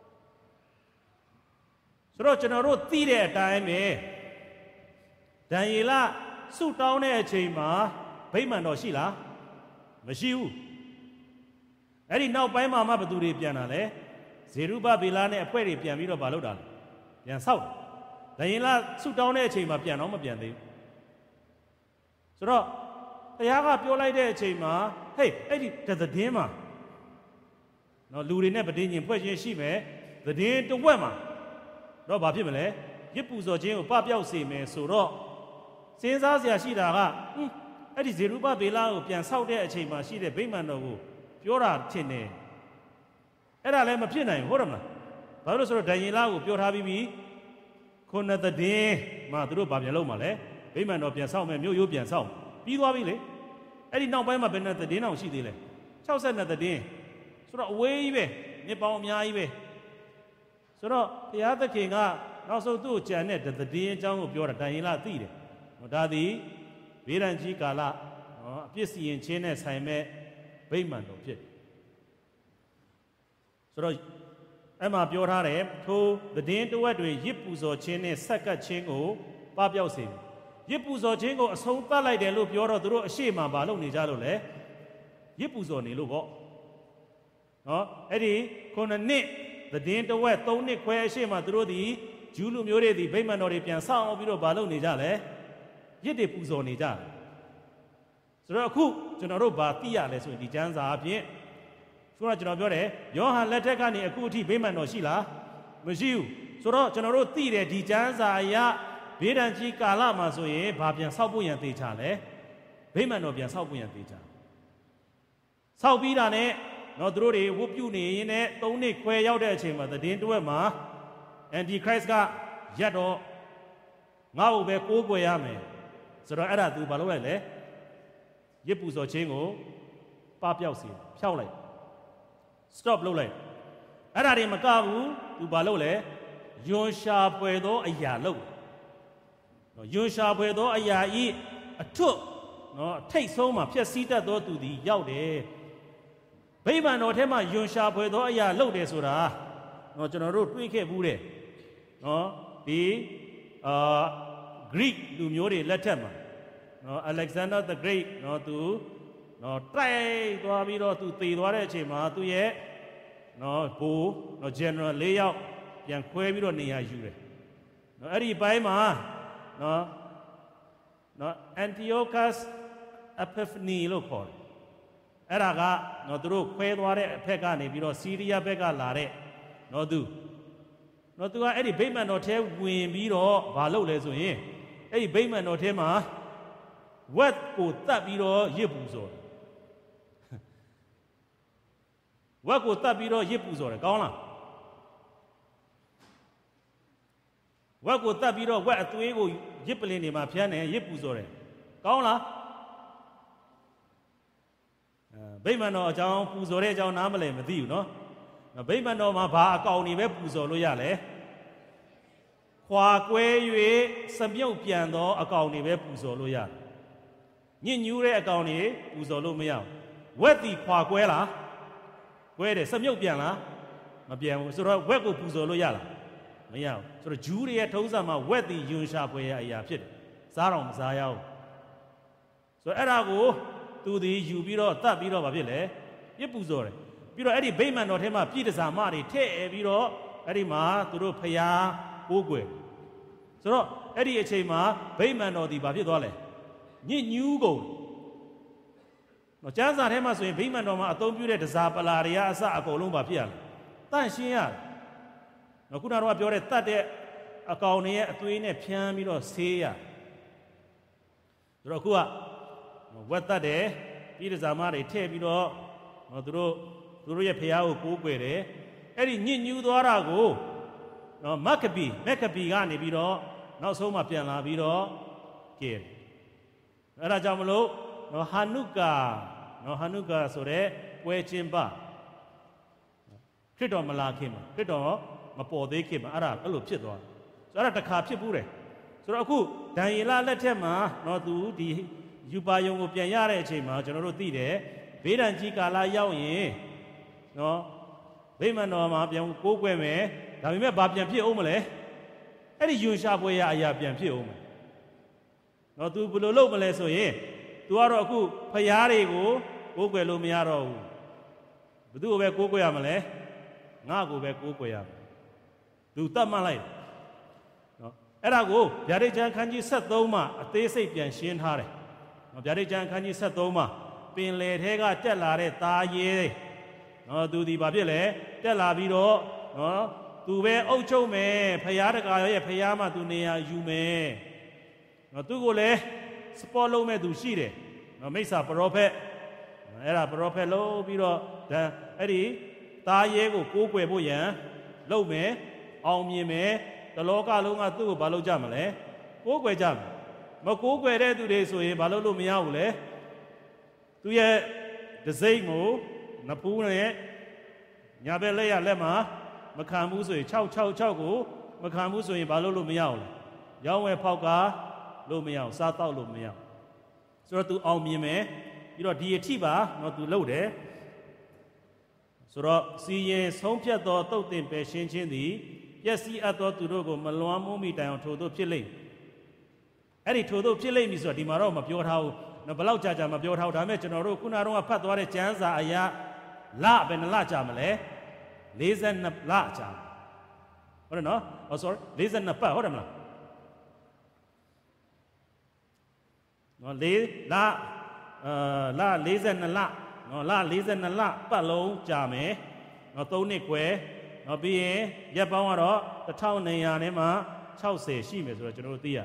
ဆိုတော့ကျွန်တော်တို့သိတဲ့အတိုင်းပဲဒံယေလဆုတောင်းတဲ့အချိန်မှာဗိမာန်တော်ရှိလားမရှိဘူးအဲ့ဒီနောက်ပိုင်းမှာမှဘသူတွေပြန်လာလဲဇေရုဘဗေလနဲ့အဖွဲ့တွေပြန်ပြီးတော့မလုပ်တာလဲပြန်ဆောက်ဒံယေလဆုတောင်းတဲ့အချိန်မှာပြန်တော့မပြန်သေးဘူးဆိုတော့တရားကပြောလိုက်တဲ့အချိန်မှာဟေးအဲ့ဒီသတင်းမှာနော်လူတွေနဲ့ပဋိညာဉ်ဖွဲ့ခြင်းရှိမယ်သတင်းတစ်ဝက်မှာတော့ဘာဖြစ်မလဲရစ်ပူဇော်ခြင်းကိုပပျောက်စေမယ်ဆိုတော့စဉ်းစားစရာရှိတာကအဲ့ဒီဇေရုဘဗေလကိုပြန်ဆောက်တဲ့အချိန်မှာရှိတဲ့ဗိမာန်တော်ကိုပြောတာထင်တယ်အဲ့ဒါလည်းမဖြစ်နိုင်ဘူးဟုတ်တယ်မလားဘာလို့လဲဆိုတော့ဒံယေလကိုပြောထားပြီးပြီခုနှစ်သတင်းမှာသူတို့ဗာပြန်လုပ်မှာလဲဗိမာန်တော်ပြန်ဆောက်မယ်မြို့ရိုးပြန်ဆောက်ပြီးသွားပြီလေအဲ့ဒီနောက်ပိုင်းမှာဘယ်နဲ့သတင်းတောင်ရှိသေးလဲ၆၂သတင်းဆိုတော့အဝေးကြီးပဲနှစ်ပေါင်းအများကြီးပဲဆိုတော့ဘုရားသခင်ကနောက်ဆုံးသူ့ကိုကြံတဲ့သတင်းအကြောင်းကိုပြောတာဒံယေလသိတယ်ဒါသည်ဗေဒံကြီးကာလနော်အပြစ်စီရင်ခြင်းနဲ့ဆိုင်မဲ့ဗိမာန်တော်ဖြစ်ဆိုတော့အဲ့မှာပြောထားတယ်ထိုသတင်းတဝက်တွေရစ်ပူဇော်ခြင်းနဲ့ဆက်ကပ်ခြင်းကိုပပျောက်စေတယ်ရစ်ပူဇော်ခြင်းကိုအဆုံးသတ်လိုက်တယ်လို့ပြောတော့သူတို့အရှိမဘာလုပ်နေကြလို့လဲရစ်ပူဇော်နေလို့ပေါ့နော်အဲ့ဒီခုနှစ်နှစ်သတင်းတဝက်သုံးနှစ်ခွဲအရှိမသူတို့ဒီဂျူးလူမျိုးတွေဒီဗိမာန်တော်တွေပြန်ဆောက်ပြီးတော့ဘာလုပ်နေကြလဲရစ်တွေပူဇော်နေကြတယ်ဆိုတော့အခုကျွန်တော်တို့ဗာသိရလဲဆိုရင်ဒီကျမ်းစာအပြင်ဆိုတော့ကျွန်တော်ပြောတယ်ယောဟန်လက်ထက်ကနေအခုအထိဗိမာန်တော်ရှိလားမရှိဘူးဆိုတော့ကျွန်တော်တို့သိတယ်ဒီကျမ်းစာအရဗေဒံကြီးကာလမှာဆိုရင်ဘာပြန်ဆောက်ဖို့ရန်သေချာလဲဗိမာန်တော်ပြန်ဆောက်ဖို့ရန်သေချာဆောက်ပြီးတာနဲ့တော့သူတို့တွေဝတ်ပြုနေရင်းနဲ့သုံးနှစ်ခွဲရောက်တဲ့အချိန်မှာသတင်းတွက်မှာအန်တီခရစ်ကရက်တော့ငါ့ကိုပဲကိုးကွယ်ရမယ်ဆိုတော့အဲ့ဒါသူဘာလုပ်လိုက်လဲရစ်ပူဇော်ခြင်းကိုပပျောက်စေဖြောက်လိုက် stop လုပ်လိုက်အဲ့ဒါတွေမကဘူးသူဘာလုပ်လဲယွန်ရှာပွေသောအရာလုပ်နော်ယွန်ရှာပွေသောအရာဤအထွတ်နော်အထိတ်ဆုံးမှာဖြည့်ဆည်းတတ်သောသူသည်ရောက်တယ်ဗိမာန်တော်ထဲမှာယွန်ရှာပွေသောအရာလုပ်တယ်ဆိုတာနော်ကျွန်တော်တို့တွေးခဲ့ဘူးတဲ့နော်ဒီအာ Greek လူမျိုးတွေလက်ထက်မှာနော် Alexander the Great နော်သူနော်တိုက်သွားပြီးတော့သူသေသွားတဲ့အချိန်မှာသူရဲ့နော်ဘိုးနော် general ၄ယောက်ပြန်ခွဲပြီးတော့နေရာယူတယ်နော်အဲ့ဒီဘိုင်းမှာနော်နော် Antiochus Epiphanes လို့ခေါ်တယ်အဲ့ဒါကနော်သူတို့ခွဲသွားတဲ့အဖက်ကနေပြီးတော့စီးရီးယားဘက်ကလာတဲ့နော်သူနော်သူကအဲ့ဒီဗိမာန်တော်ထဲဝင်ပြီးတော့ဘာလုပ်လဲဆိုရင်အဲ့ဒီဗိမာန်တော်ထဲမှာဝက်ကိုတတ်ပြီးတော့ရစ်ပူစော်တယ်ဝက်ကိုတတ်ပြီးတော့ရစ်ပူစော်တယ်ကောင်းလားဝက်ကိုတတ်ပြီးတော့ဝက်အသွေးကိုရစ်ပလင်းတွေမှာဖျန်းတယ်ရစ်ပူစော်တယ်ကောင်းလားဗိမာန်တော်အကြောင်းပူဇော်တဲ့အကြောင်းနားမလည်မသိဘူးနော်ဗိမာန်တော်မှာဘာအကောင်တွေပဲပူဇော်လို့ရလဲခွာကွဲ၍စမြုပ်ပြန်သောအကောင်တွေပဲပူဇော်လို့ရတယ်ညစ်ညူးတဲ့အကောင်တွေပူဇော်လို့မရဘူးဝက်တီခွာကွဲလားကွဲတယ်စမြုပ်ပြန်လားမပြန်ဘူးဆိုတော့ဝက်ကိုပူဇော်လို့ရလားမရဘူးဆိုတော့ဂျူးတွေရဲ့ထုံးစံမှာဝက်တီယွန်ရှာပွဲရအရာဖြစ်တယ်စားတော့မစားရဘူးဆိုတော့အဲ့ဒါကိုသူဒီယူပြီးတော့တတ်ပြီးတော့ဗာဖြစ်လေပြစ်ပူဇော်တယ်ပြီးတော့အဲ့ဒီဗိမာန်တော်ထဲမှာပြည်တစားမတွေထည့်ပြီးတော့အဲ့ဒီမှာသူတို့ဖျားကိုးကွယ်ဆိုတော့အဲ့ဒီအချိန်မှာဗိမာန်တော်ဒီဗာဖြစ်သွားလဲညစ်ညူးကုန်တော့ကျမ်းစာထဲမှာဆိုရင်ဗိမာန်တော်မှာအသုံးပြုတဲ့တစားပလာတွေကအစအကုန်လုံးဗာဖြစ်ရလဲတန့်ရှင်းရတယ်နော်ခုနကတော့ပြောတဲ့တတ်တဲ့အကောင်တွေရဲ့အသွေးနဲ့ဖြန်းပြီးတော့ဆေးရဆိုတော့ခုကဝက်တတ်တယ်ပြည်တစားမတွေထည့်ပြီးတော့နော်သူတို့သူတို့ရဲ့ဖျားကိုကိုးကွယ်တယ်အဲ့ဒီညစ်ညူးသွားတာကိုနော်မက္ကပီမက္ကပီကနေပြီးတော့နောက်ဆုံးမှပြန်လာပြီးတော့ကဲအဲ့ဒါကြောင့်မလို့နော်ဟာနုကာနော်ဟာနုကာဆိုတဲ့ပွဲချင်းပါခရစ်တော်မလာခင်မှာခရစ်တော်မပေါ်သေးခင်မှာအဲ့ဒါအဲ့လိုဖြစ်သွားဆိုတော့တခါဖြစ်ဘူးတယ်ဆိုတော့အခုဒံယေလလက်ထက်မှာနော်သူဒီယူပါယုံကိုပြန်ရတဲ့အချိန်မှာကျွန်တော်တို့သိတယ်ဘေးဒဏ်ကြီးကာလရောက်ရင်နော်ဗိမာန်တော်မှာပြန်ကိုးကွယ်မယ်ဒါပေမဲ့ဘာပြန်ဖြစ်အောင်မလဲအဲ့ဒီယွန်ရှာပွဲရအရာပြန်ဖြစ်အောင်မယ်နော်သူဘယ်လိုလုပ်မလဲဆိုရင်သူကတော့အခုဖျားတွေကိုကိုးကွယ်လို့မရတော့ဘူးဘယ်သူ့ကိုပဲကိုးကွယ်ရမလဲငါ့ကိုပဲကိုးကွယ်ရမယ်သူတတ်မှတ်လိုက်နော်အဲ့ဒါကိုဗျာဒိတ်ကျမ်းခန်းကြီးဆက်သုံးမှာအသေးစိတ်ပြန်ရှင်းထားတယ်နော်ဗျာဒိတ်ကျမ်းခန်းကြီးဆက်သုံးမှာပင်လေထဲကတက်လာတဲ့သားရဲနော်သူဒီဘာဖြစ်လဲတက်လာပြီးတော့နော်သူပဲအုပ်ချုပ်မယ်ဖျားတကာရဲ့ဖျားမှသူနေရာယူမယ်နော်သူကိုလည်းစပေါ်လုံးမဲ့သူရှိတယ်နော်မိစ္ဆာပရောဖက်အဲ့ဒါပရောဖက်လို့ပြီးတော့ဒါအဲ့ဒီသားရဲကိုကိုးကွယ်ဖို့ရန်လုပ်မယ်အောင်မြင်မယ်တလောကလုံးကသူ့ကိုဘာလုပ်ကြမလဲကိုးကွယ်ကြမယ်မကိုးကွယ်တဲ့သူတွေဆိုရင်ဘာလုပ်လို့မရဘူးလေသူရဲ့ဒစိမ့်ကိုနဖူးနဲ့ညာဘက်လက်ရလက်မှာမခံဘူးဆိုရင်၆၆၆ကိုမခံဘူးဆိုရင်ဘာလုပ်လို့မရဘူးလဲရောင်းဝယ်ဖောက်ကားလို့မရအောင်စားတောက်လို့မရအောင်ဆိုတော့ तू အောင်မြင်မယ်ပြီးတော့ဒီအထိပါတော့ तू လုပ်တယ်ဆိုတော့စီရင်ဆုံးဖြတ်သောတုတ်တင်ပယ်ရှင်းခြင်းသည်ပျက်စီးအပ်သောသူတို့ကိုမလွမ်းမိုးမိတိုင်အောင်ထို့သို့ဖြစ်လိမ့်အဲ့ဒီထို့သို့ဖြစ်လိမ့်ပြီဆိုတော့ဒီမှာတော့မပြောထားဘူးနော်ဘယ်လောက်ကြာကြာမပြောထားဘူးဒါပေမဲ့ကျွန်တော်တို့ခုနကတော့ဖတ်သွားတဲ့ကျမ်းစာအရာလဘယ်နှလကြာမလဲ၄၂လကြာဟုတ်တယ်နော်ဟော sorry ၄၂ပတ်ဟုတ်တယ်မလားနော်၄လအာလ၄၂လနော်လ၄၂လပတ်လုံးကြာမယ်နော်၃နှစ်ခွဲနော်ပြီးရင်ရက်ပေါင်းကတော့တစ်ထောင်နှစ်ရာနဲ့မှ၆၀ရှိမယ်ဆိုတော့ကျွန်တော်တို့သိရ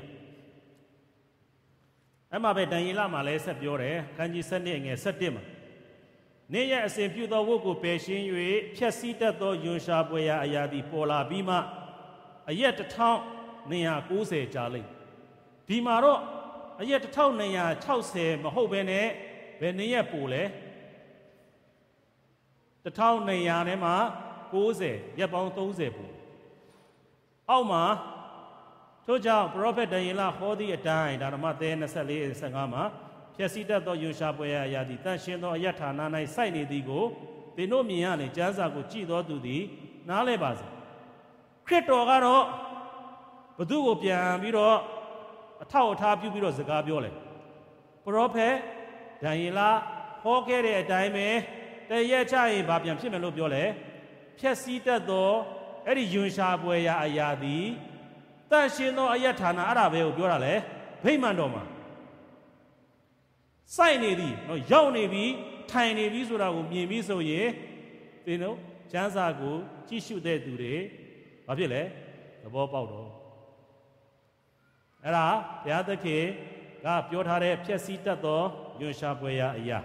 အဲ့မှာပဲဒံယေလမှာလည်းဆက်ပြောတယ်ခန်းကြီး၁၂ငယ်၁၁မှာနေ့ရက်အစဉ်ပြုသောဝတ်ကိုပယ်ရှင်း၍ဖြက်စီးတတ်သောယွန်ရှာပွဲရာအရာသည်ပေါ်လာပြီးမှအရက်တစ်ထောင်နှစ်ရာ၉၀ကြာလိမ့်ဒီမှာတော့အရက်တစ်ထောင်နှစ်ရာ၆၀မဟုတ်ဘဲနဲ့ဘယ်နေ့ရက်ပို့လဲတစ်ထောင်နှစ်ရာနဲ့မှ၉၀ရက်ပေါင်း၃၀ပို့အောက်မှာထို့ကြောင့်ပရောဖက်ဒံယေလဟောသည့်အတိုင်းဒါဓမ္မသဲ၂၄ ၂၅မှာဖြည့်ဆည်းတတ်သောယွန်ရှာပွဲရာအရာသည်တန်ရှင်းသောအယထာနာ၌စိုက်နေသည်ကိုသင်တို့မြင်ရလေကျမ်းစာကိုကြည်တော်သူသည်နားလဲပါစေခရစ်တော်ကတော့ဘု து ကိုပြန်ပြီးတော့အထောက်အထားပြုပြီးတော့စကားပြောလေပရောဖက်ဒံယေလဟောခဲ့တဲ့အတိုင်းပဲတရက်ချရင်ဘာပြန်ဖြစ်မယ်လို့ပြောလဲဖြည့်ဆည်းတတ်သောအဲ့ဒီယွန်ရှာပွဲရာအရာသည်တန်ရှင်းသောအယထာနာအဲ့ဒါပဲကိုပြောတာလေဗိမာန်တော်မှာစိုက်နေသည်နော်ရောက်နေပြီထိုင်နေပြီဆိုတာကိုမြင်ပြီးဆိုရင်သင်တို့ကျမ်းစာကိုကြည့်ရှုတဲ့သူတွေဘာဘာဖြစ်လဲသဘောပေါက်တော့အဲ့ဒါဘုရားသခင်ကပြောထားတဲ့ဖြည့်ဆည်းတတ်သောယွန်ရှာပွဲရာအရာ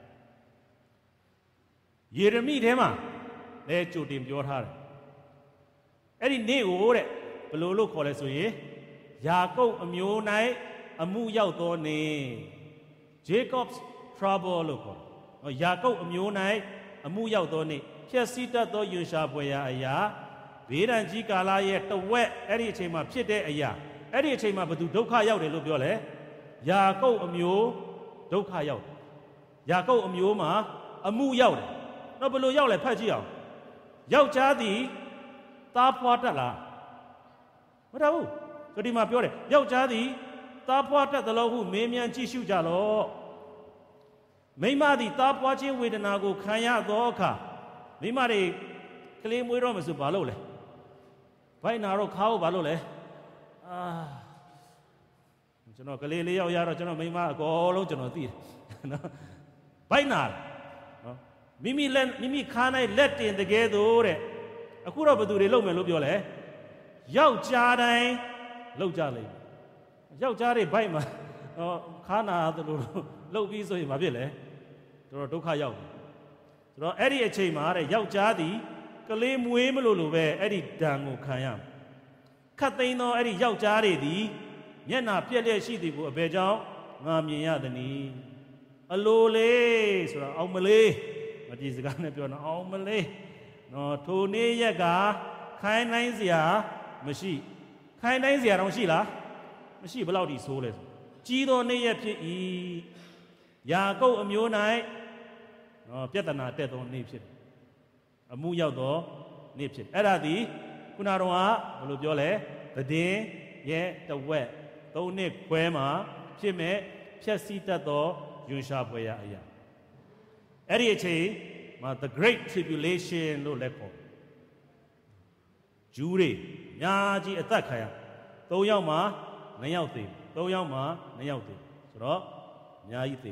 ယေရမိထဲမှာလည်းကြိုတင်ပြောထားတယ်အဲ့ဒီနေ့ကိုတဲ့ဘယ်လိုလို့ခေါ်လဲဆိုရင်ယာကုပ်အမျိုး၌အမှုရောက်သောနေ့ Jacob's trouble လို့ခေါ်တယ်ယာကုပ်အမျိုး၌အမှုရောက်သောနေ့ဖြည့်ဆည်းတတ်သောယွန်ရှာပွဲရာအရာဘေးဒဏ်ကြီးကာလရဲ့တဝက်အဲ့ဒီအချိန်မှာဖြစ်တဲ့အရာအဲ့ဒီအချိန်မှာဘယ်သူဒုက္ခရောက်တယ်လို့ပြောလဲယာကုပ်အမျိုးဒုက္ခရောက်တယ်ယာကုပ်အမျိုးမှာအမှုရောက်တယ်တော့ဘယ်လိုရောက်လဲဖတ်ကြည့်အောင်ယောက်ျားသည်သားဖွားတတ်လားမတတ်ဘူးဆိုဒီမှာပြောတယ်ယောက်ျားသည်သားဖွားတတ်သလိုဟုမင်းမြန်ကြည့်ရှုကြလော့မိန်းမသည်သားဖွားခြင်းဝေဒနာကိုခံရသောအခါမိန်းမတွေကလေးမွေးတော့မှဆိုဘာလုပ်လဲဘိုက်နာတော့ခါဖို့ဘာလုပ်လဲအာကျွန်တော်ကလေးလေးယောက်ရတော့ကျွန်တော်မိန်းမအကုန်လုံးကျွန်တော်သိတယ်နော်ဘိုက်နာနော်မိမိလက်မိမိခါ၌လက်တင်တကယ်သို့တဲ့အခုတော့ဘယ်သူတွေလုပ်မယ်လို့ပြောလဲယောက်ျားတိုင်းလုပ်ကြလိမ့်မယ်ယောက်ျားတွေဘိုက်မှာခါနာသလိုလုပ်ပြီးဆိုရင်ဘာဖြစ်လဲတော်တော်ဒုက္ခရောက်တယ်ဆိုတော့အဲ့ဒီအချိန်မှာတဲ့ယောက်ျားသည်ကလေးမွေးမလို့လို့ပဲအဲ့ဒီဒဏ်ကိုခံရမယ်ခတ်သိမ်းသောအဲ့ဒီယောက်ျားတွေသည်မျက်နာပြက်လျက်ရှိသည်ကိုအဘယ်ကြောင့်ငါမြင်ရသနည်းအလိုလေးဆိုတော့အောင်မလေးမဒီစကားနဲ့ပြောတော့အောင်မလေးနော်ထိုနေ့ရက်ကခိုင်းနိုင်စရာမရှိခိုင်းနိုင်စရာတော့ရှိလားမရှိဘယ်လောက်ထိဆိုးလဲဆိုကြီးသောနေ့ရက်ဖြစ်၏ယာကုပ်အမျိုး၌နော်ပြဿနာတက်သောနေ့ဖြစ်တယ်အမှုရောက်သောနေ့ဖြစ်အဲ့ဒါဒီခုနတော့ကဘယ်လိုပြောလဲသတင်းရဲ့တဝက်သုံးနှစ်ခွဲမှာဖြစ်မဲ့ဖြည့်ဆည်းတတ်သောယွန်ရှာပွဲရာအရာအဲ့ဒီအချိန်မှာ the great tribulation လို့လည်းခေါ်ဂျူးတွေအများကြီးအသက်ခံရသုံးယောက်မှာနှစ်ယောက်သေသုံးယောက်မှာနှစ်ယောက်သေဆိုတော့အများကြီးသေ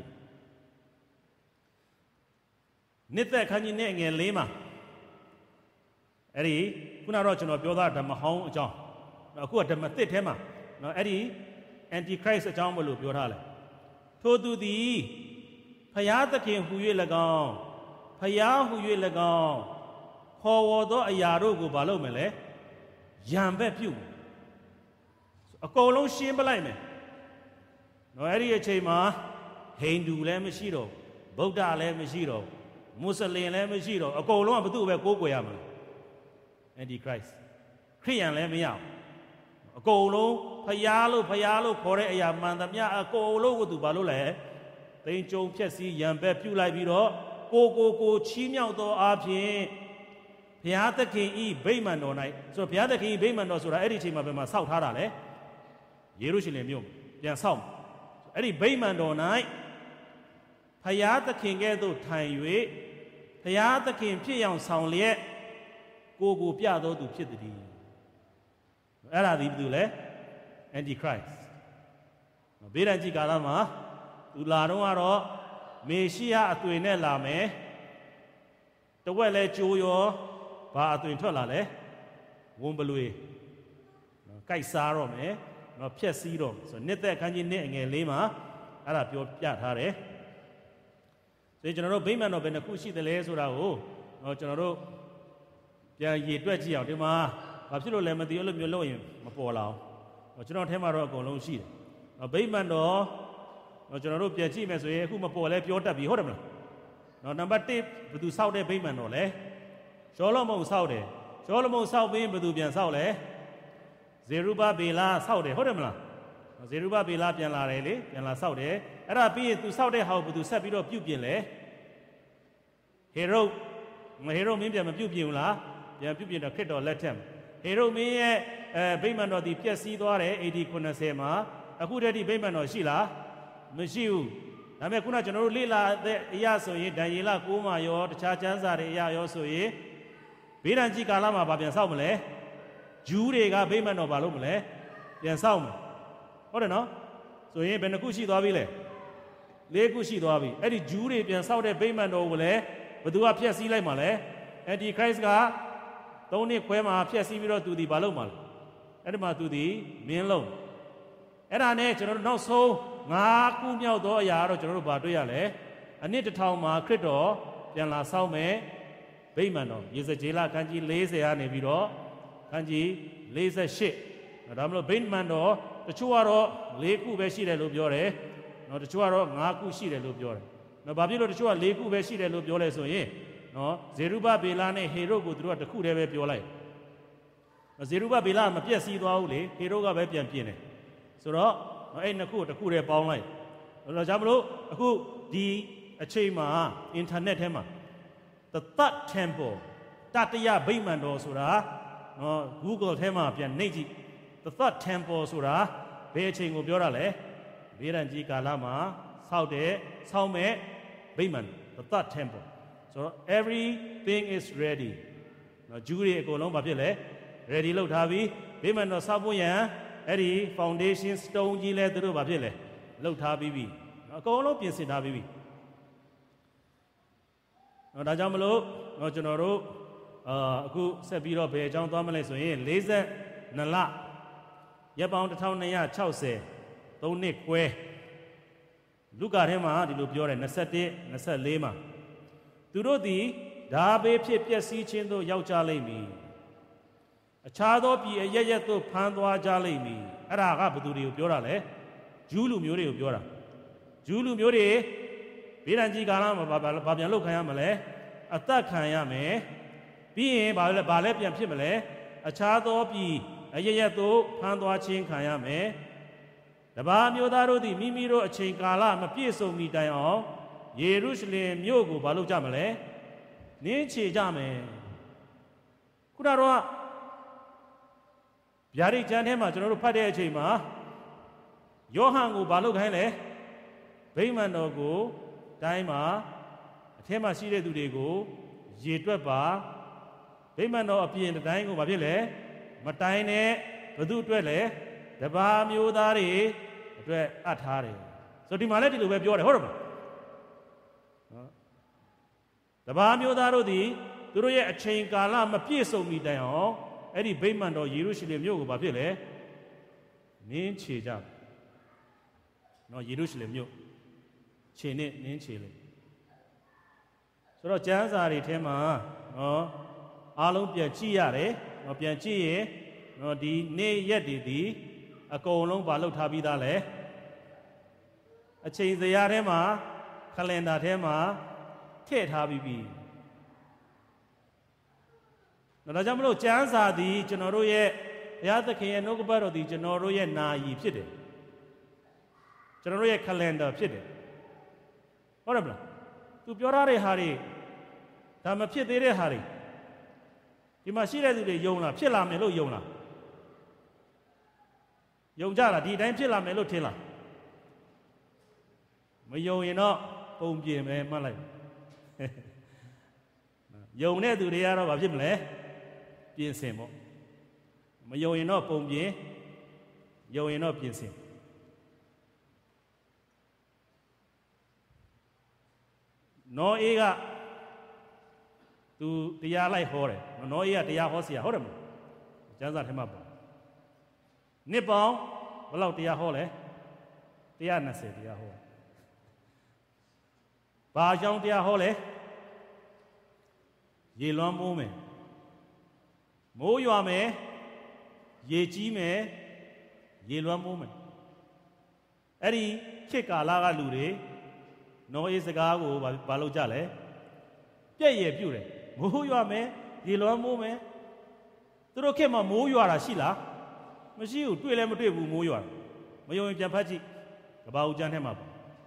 နှစ်သက်ခန်းကြီးနဲ့ငယ်လေးမှာအဲ့ဒီခုနတော့ကျွန်တော်ပြောသားဓမ္မဟောင်းအကြောင်းအခုကဓမ္မသစ်ထဲမှာနော်အဲ့ဒီ antichrist အကြောင်းမလို့ပြောထားလဲထိုသူသည်ဖျားသခင်ဟူ၍၎င်းဖျားဟူ၍၎င်းခေါ်ဝေါ်သောအရာတို့ကိုမလုပ်မယ်လေရံဘက်ပြုအကုန်လုံးရှင်းပလိုက်မယ်နော်အဲ့ဒီအချိန်မှာဟိန္ဒူလည်းမရှိတော့ဗုဒ္ဓလည်းမရှိတော့မွတ်စလင်လည်းမရှိတော့အကုန်လုံးကဘု து ပဲကိုးကွယ်ရမှာAntichrist ခရိယန်လည်းမရဘူးအကုန်လုံးဖျားလို့ဖျားလို့ခေါ်တဲ့အရာမှန်သမျှအကုန်လုံးကိုသူဘာလို့လဲသိန်းကျုံဖြက်စီးရံဘက်ပြုတ်လိုက်ပြီးတော့ကိုကိုကိုချီးမြှောက်သောအဖြစ်ဘုရားသခင်ဤဗိမာန်တော်၌ဆိုတော့ဘုရားသခင်ဤဗိမာန်တော်ဆိုတာအဲ့ဒီအချိန်မှာဘယ်မှာစောက်ထားတာလဲယေရုရှလင်မြို့ပြန်ဆောက်အဲ့ဒီဗိမာန်တော်၌ဘုရားသခင်ကဲ့သို့ထိုင်၍ဘုရားသခင်ဖြစ်အောင်ဆောင်လျက်ကိုကိုပြတော်သူဖြစ်သည်အဲ့ဒါဒီဘယ်သူလဲ Antichrist ဘေးဒဏ်ကြီးကာလမှာသူလာတော့ကတော့မေရှိယအသွင်နဲ့လာမယ်တဝက်လဲကြိုးရောဘာအသွင်ထွက်လာလဲဝန်ပလွေနော်ကြိုက်စားတော့မယ်နော်ဖြက်စီးတော့ဆိုနှစ်သက်ခန်းကြီးနှစ်အငယ်လေးမှာအဲ့ဒါပြောပြထားတယ်ဆိုရင်ကျွန်တော်တို့ဗိမာန်တော်ဘယ်နှခုရှိသလဲဆိုတာကိုနော်ကျွန်တော်တို့ပြန်ရေတွက်ကြည့်အောင်ဒီမှာဘာဖြစ်လို့လဲမသိအဲ့လိုမျိုးလုပ်ရင်မပေါ်လာအောင်ကျွန်တော်ထဲမှာတော့အကုန်လုံးရှိတယ်ဗိမာန်တော်ကျွန်တော်တို့ပြန်ကြည့်မယ်ဆိုရင်အခုမပေါ်လဲပြောတတ်ပြီဟုတ်တယ်မလားနော်နံပါတ်တစ်ဘယ်သူစောက်တဲ့ဗိမာန်တော်လဲရှောလမုန်စောက်တယ်ရှောလမုန်စောက်ပြီးဘယ်သူပြန်စောက်လဲဇေရုဘဗေလစောက်တယ်ဟုတ်တယ်မလားဇေရုဘဗေလပြန်လာတယ်လေပြန်လာစောက်တယ်အဲ့ဒါပြီးရင်သူစောက်တဲ့ဟာကိုဘယ်သူဆက်ပြီးတော့ပြုတ်ပြင်လဲဟေရုမဟေရုမင်းပြန်မပြုတ်ပြင်ဘူးလားပြန်ပြုတ်ပြင်တော့ခရစ်တော်လက်ထက်ဟေရုမင်းရဲ့အဲဗိမာန်တော်ဒီပျက်စီးသွားတယ် A D ခုနှစ်ဆယ်မှာအခုတည်းဒီဗိမာန်တော်ရှိလားမရှိဘူးဒါပေမဲ့ခုနကျွန်တော်တို့လေ့လာတဲ့အရာဆိုရင်ဒံယေလကိုးမှာရောတခြားကျမ်းစာတွေအရာရောဆိုရင်ဘေးဒဏ်ကြီးကာလမှာဗာပြန်ဆောက်မလဲဂျူးတွေကဗိမာန်တော်ဗာလို့မလဲပြန်ဆောက်မယ်ဟုတ်တယ်နော်ဆိုရင်ဘယ်နှခုရှိသွားပြီလဲလေးခုရှိသွားပြီအဲ့ဒီဂျူးတွေပြန်ဆောက်တဲ့ဗိမာန်တော်ကိုလည်းဘယ်သူကဖျက်ဆီးလိုက်မှာလဲ Antichrist ကသုံးနှစ်ခွဲမှာဖြည့်ဆည်းပြီးတော့သူဒီဘာလုပ်မှာလဲအဲ့ဒီမှာသူဒီမင်းလုံးအဲ့ဒါနဲ့ကျွန်တော်တို့နောက်ဆုံးငါးခုမြောက်သောအရာတော့ကျွန်တော်တို့ဘာတွေ့ရလဲအနှစ်တစ်ထောင်မှာခရစ်တော်ပြန်လာဆောင်မယ်ဗိမာန်တော်ယေဇကျေလခန်းကြီး၄၀ကနေပြီးတော့ခန်းကြီး၄၈ဒါမှမဟုတ်ဗိမာန်တော်တချို့ကတော့၄ခုပဲရှိတယ်လို့ပြောတယ်နော်တချို့ကတော့၅ခုရှိတယ်လို့ပြောတယ်နော်ဘာဖြစ်လို့တချို့က၄ခုပဲရှိတယ်လို့ပြောလဲဆိုရင်နော်ဇေရုဘဗေလနဲ့ဟေရုကိုသူတို့ကတစ်ခုတည်းပဲပြောလိုက်ဇေရုဘဗေလမပြည့်စည်သွားဘူးလေဟေရုကပဲပြန်ပြင်တယ်ဆိုတော့အဲ့နှစ်ခုတစ်ခုတည်းပေါင်းလိုက်ဒါကြောင့်မလို့အခုဒီအချိန်မှာအင်တာနက်ထဲမှာ the third temple တတိယဗိမာန်တော်ဆိုတာနော် Google ထဲမှာပြန်နှိပ်ကြည့် the third temple ဆိုတာဘယ်အချိန်ကိုပြောတာလဲဗေဒန်ကြီးကာလမှာဆောက်တဲ့ဆောင်းမဲ့ဗိမာန် the third temple so everything is ready နော်ဂျူးတွေအကုန်လုံးဘာဖြစ်လဲ ready လုပ်ထားပြီးဗိမာန်တော်ဆောက်ဖို့ရန်အဲ့ဒီ foundation stone ကြီးလဲသူတို့ဘာဖြစ်လဲလုပ်ထားပြီးပြီနော်အကုန်လုံးပြင်ဆင်ထားပြီးပြီနော်ဒါကြောင့်မလို့နော်ကျွန်တော်တို့အာအခုဆက်ပြီးတော့ဘယ်အကြောင်းသွားမလဲဆိုရင်၄၂လရက်ပေါင်းတစ်ထောင်နှစ်ရာခြောက်ဆယ်သုံးနှစ်ခွဲလူကာထဲမှာဒီလိုပြောတယ်၂၁ ၂၄မှာသူတို့သည်ဓာဘေးဖြစ်ပျက်စီးခြင်းသို့ရောက်ကြလိမ့်မည်အခြားသောပြည်အရရက်သို့ဖမ်းသွားကြလိမ့်မည်အဲ့ဒါကဘယ်သူတွေကိုပြောတာလဲဂျူးလူမျိုးတွေကိုပြောတာဂျူးလူမျိုးတွေဗေဒန်ကြီးကာလမှာဘာပြန်လုပ်ခံရမလဲအသက်ခံရမယ်ပြီးရင်ဘာလဲဘာလဲပြန်ဖြစ်မလဲအခြားသောပြည်အရရက်သို့ဖမ်းသွားခြင်းခံရမယ်တပါးမျိုးသားတို့သည်မိမိတို့အချိန်ကာလမပြည့်စုံမီတိုင်အောင်ယေရုရှလင်မြို့ကိုဘာလုပ်ကြမလဲနင်းချေကြမယ်ခုနတော့ဗျာဒိတ်ကျမ်းထဲမှာကျွန်တော်တို့ဖတ်တဲ့အချိန်မှာယောဟန်ကိုဘာလုပ်ခိုင်းလဲဗိမာန်တော်ကိုတိုင်းမှာအထက်မှာရှိတဲ့သူတွေကိုရေတွက်ပါဗိမာန်တော်အပြင်တိုင်းကိုဘာဖြစ်လဲမတိုင်းနဲ့ဘသူအတွက်လဲတပါးမျိုးသားတွေအတွက်အပ်ထားတယ်ဆိုဒီမှာလည်းဒီလိုပဲပြောတယ်ဟုတ်တယ်မလားနော်တပါးမျိုးသားတို့သည်သူတို့ရဲ့အချိန်ကာလမပြည့်စုံမီတိုင်အောင်အဲ့ဒီဗိမာန်တော်ယေရုရှလင်မြို့ကိုဘာဖြစ်လဲနင်းချေကြနော်ယေရုရှလင်မြို့ခြေနဲ့နင်းချေလေဆိုတော့ကျမ်းစာတွေထဲမှာနော်အားလုံးပြန်ကြည့်ရတယ်နော်ပြန်ကြည့်ရင်နော်ဒီနေ့ရက်တွေဒီအကုန်လုံးဘာလုပ်ထားပြီးသားလဲအချိန်စရာထဲမှာကလင်ဒါထဲမှာထည့်ထားပြီးပြီဒါကြောင့်မလို့ကျမ်းစာသည်ကျွန်တော်တို့ရဲ့ဘုရားသခင်ရဲ့နှုတ်ကပတ်တော်သည်ကျွန်တော်တို့ရဲ့နာယီဖြစ်တယ်ကျွန်တော်တို့ရဲ့ calendar ဖြစ်တယ်ဟုတ်တယ်မလားသူပြောထားတဲ့ဟာတွေဒါမဖြစ်သေးတဲ့ဟာတွေဒီမှာရှိတဲ့သူတွေယုံလားဖြစ်လာမယ်လို့ယုံလားယုံကြလားဒီအတိုင်းဖြစ်လာမယ်လို့ထင်လားမယုံရင်တော့ပုံပြင်ပဲမှတ်လိုက်ယုံတဲ့သူတွေကတော့ဘာဖြစ်မလဲပြင်ဆင်ပေါ့မယုံရင်တော့ပုံပြင်ယုံရင်တော့ပြင်ဆင်နောအေးကသူတရားလိုက်ဟောတယ်နောအေးကတရားဟောဆရာဟုတ်တယ်မလားကျမ်းစာထဲမှာပေါ့နှစ်ပေါင်းဘယ်လောက်တရားဟောလဲ၁၂၀တရားဟောဘာကြောင့်တရားဟောလဲရေလွှမ်းမိုးမယ်မိုးရွာမယ်ရေကြီးမယ်ရေလွှမ်းမိုးမယ်အဲ့ဒီခေတ်ကာလကလူတွေနောအေးစကားကိုဘာလုပ်ကြလဲပြည့်ရပြုတ်တယ်မိုးရွာမယ်ရေလွှမ်းမိုးမယ်သူတို့ခေတ်မှာမိုးရွာတာရှိလားမရှိဘူးတွေ့လည်းမတွေ့ဘူးမိုးရွာမယုံရင်ပြန်ဖတ်ကြည့်ကဘာဦးကျမ်းထဲမှာပေါ့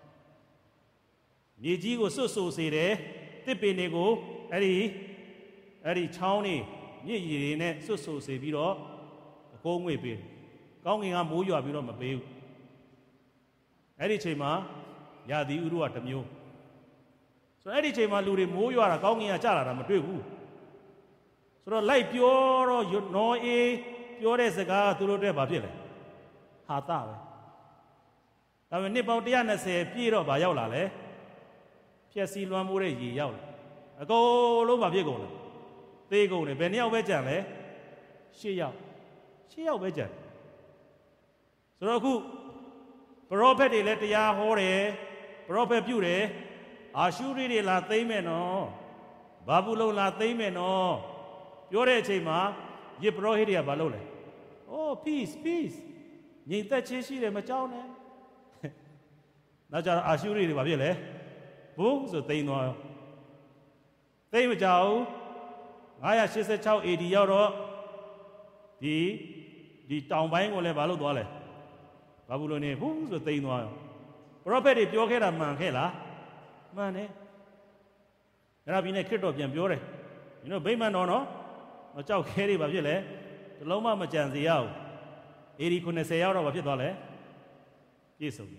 မြေကြီးကိုစွတ်ဆိုစေတယ်တစ်ပင်တွေကိုအဲ့ဒီအဲ့ဒီချောင်းနေမြစ်ရည်တွေနဲ့စွတ်ဆိုစေပြီးတော့အကုန်းငွေပေးတယ်ကောင်းကင်ကမိုးရွာပြီးတော့မပေးဘူးအဲ့ဒီချိန်မှာရာသီဥတုကတစ်မျိုးဆိုတော့အဲ့ဒီချိန်မှာလူတွေမိုးရွာတာကောင်းကင်ကကျလာတာမတွေ့ဘူးဆိုတော့လိုက်ပြောတော့နောအေးပြောတဲ့စကားသူတို့အတွက်ဘာဖြစ်လဲဟာတာပဲဒါပေမဲ့နှစ်ပေါင်း၁၂၀ပြည့်တော့ဘာရောက်လာလဲဖြက်စီလွှမ်းမိုးတဲ့ရေရောက်လာအကုန်လုံးဘာဖြစ်ကုန်လဲသေကုန်တယ်ဘယ်နှစ်ယောက်ပဲကြံလဲရှစ်ယောက်ရှစ်ယောက်ပဲကြံဆိုတော့အခုပရောဖက်တွေလည်းတရားဟောတယ်ပရောဖက်ပြုတယ်အာရှုရိတွေလာသိမ့်မယ်နော်ဘာဘူးလုံးလာသိမ့်မယ်နော်ပြောတဲ့အချိန်မှာယေပရောဟိတ်တွေကဘာလုပ်လဲ Oh peace peace ငြိမ်သက်ခြင်းရှိတယ်မကြောက်နဲ့နောက်ကြတော့အာရှုရိတွေဘာဖြစ်လဲဘုံဆိုသိမ့်သွားရောသိမ့်မကြောက်ငါးရာရှစ်ဆယ့်ခြောက် အေ ဒီ ရောက်တော့ဒီဒီတောင်ပိုင်းကိုလည်းဘာလို့သွားလဲဘာဘူးလုံးနေဘုံဆိုသိမ့်သွားရောပရောဖက်တွေပြောခဲ့တာမှန်ခဲ့လားမှန်တယ်အဲ့ဒါပြီးနေခရစ်တော်ပြန်ပြောတယ်ဒီတော့ဗိမာန်တော်နော်မကြောက်ခဲတွေဘာဖြစ်လဲတလုံးမမကြံစေရဘူးအေဒီ90ရောက်တော့ဘာဖြစ်သွားလဲပြည့်စုံတယ်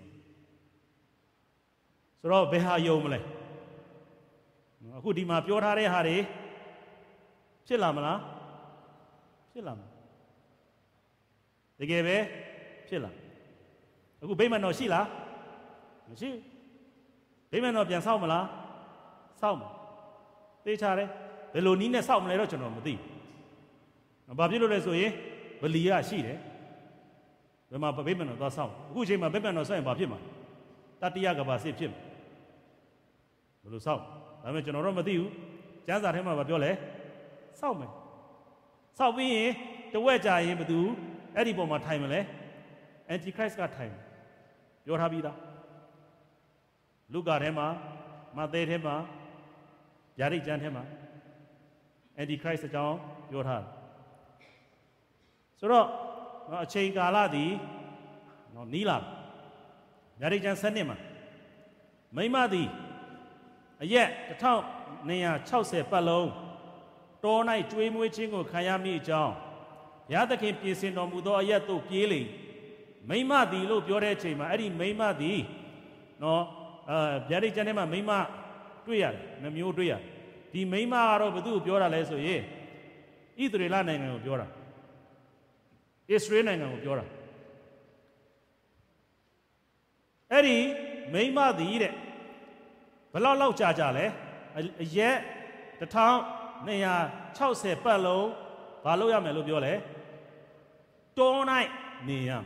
ဆိုတော့ဘယ်ဟာယုံမလဲအခုဒီမှာပြောထားတဲ့ဟာတွေဖြစ်လာမလားဖြစ်လာမှာတကယ်ပဲဖြစ်လာအခုဗိမာန်တော်ရှိလားမရှိဗိမာန်တော်ပြန်ဆောက်မလားဆောက်မှာသိချတယ်ဘယ်လိုနည်းနဲ့ဆောက်မလဲတော့ကျွန်တော်မသိဘူးဘာဖြစ်လို့လဲဆိုရင်ဗလီရရှိတယ်ဘယ်မှာဗိမာန်တော်သွားဆောက်အခုအချိန်မှာဗိမာန်တော်ဆောက်ရင်ဘာဖြစ်မှာတတိယကဘာစစ်ဖြစ်မှာဘယ်လိုဆောက်ဒါပေမဲ့ကျွန်တော်တော့မသိဘူးကျမ်းစာထဲမှာဗာပြောလဲဆောက်မယ်ဆောက်ပြီးရင်တဝက်ကြာရင်ဘယ်သူအဲ့ဒီပုံမှာထိုင်မလဲ Antichrist ကထိုင်ပြောထားပြီးသားလုကာထဲမှာမဿဲထဲမှာဗျာဒိတ်ကျမ်းထဲမှာ Antichrist အကြောင်းပြောထားတယ်ဆိုတော့အချိန်ကာလသည်နော်နီးလာဗျာဒိတ်ကျမ်းစနစ်မှာမိမသည်အရက်တစ်ထောင်နှစ်ရာခြောက်ဆယ်ပတ်လုံးတော၌ကျွေးမွေးခြင်းကိုခံရမိအကြောင်းဘုရားသခင်ပြင်ဆင်တော်မူသောအရက်သို့ပြေးလေမိမသည်လို့ပြောတဲ့အချိန်မှာအဲ့ဒီမိမသည်နော်အာဗျာဒိတ်ကျမ်းထဲမှာမိမတွေ့ရတယ်နှမျိုးတွေ့ရတယ်ဒီမိမကတော့ဘယ်သူကိုပြောတာလဲဆိုရင်ဣသရေလနိုင်ငံကိုပြောတာဣသရေလနိုင်ငံကိုပြောတာအဲ့ဒီမိမသည်တဲ့ဘယ်လောက်လောက်ကြာကြာလဲအရက်တစ်ထောင်နှစ်ရာခြောက်ဆယ်ပတ်လုံးဘာလို့ရမယ်လို့ပြောလဲတော၌နေရဣ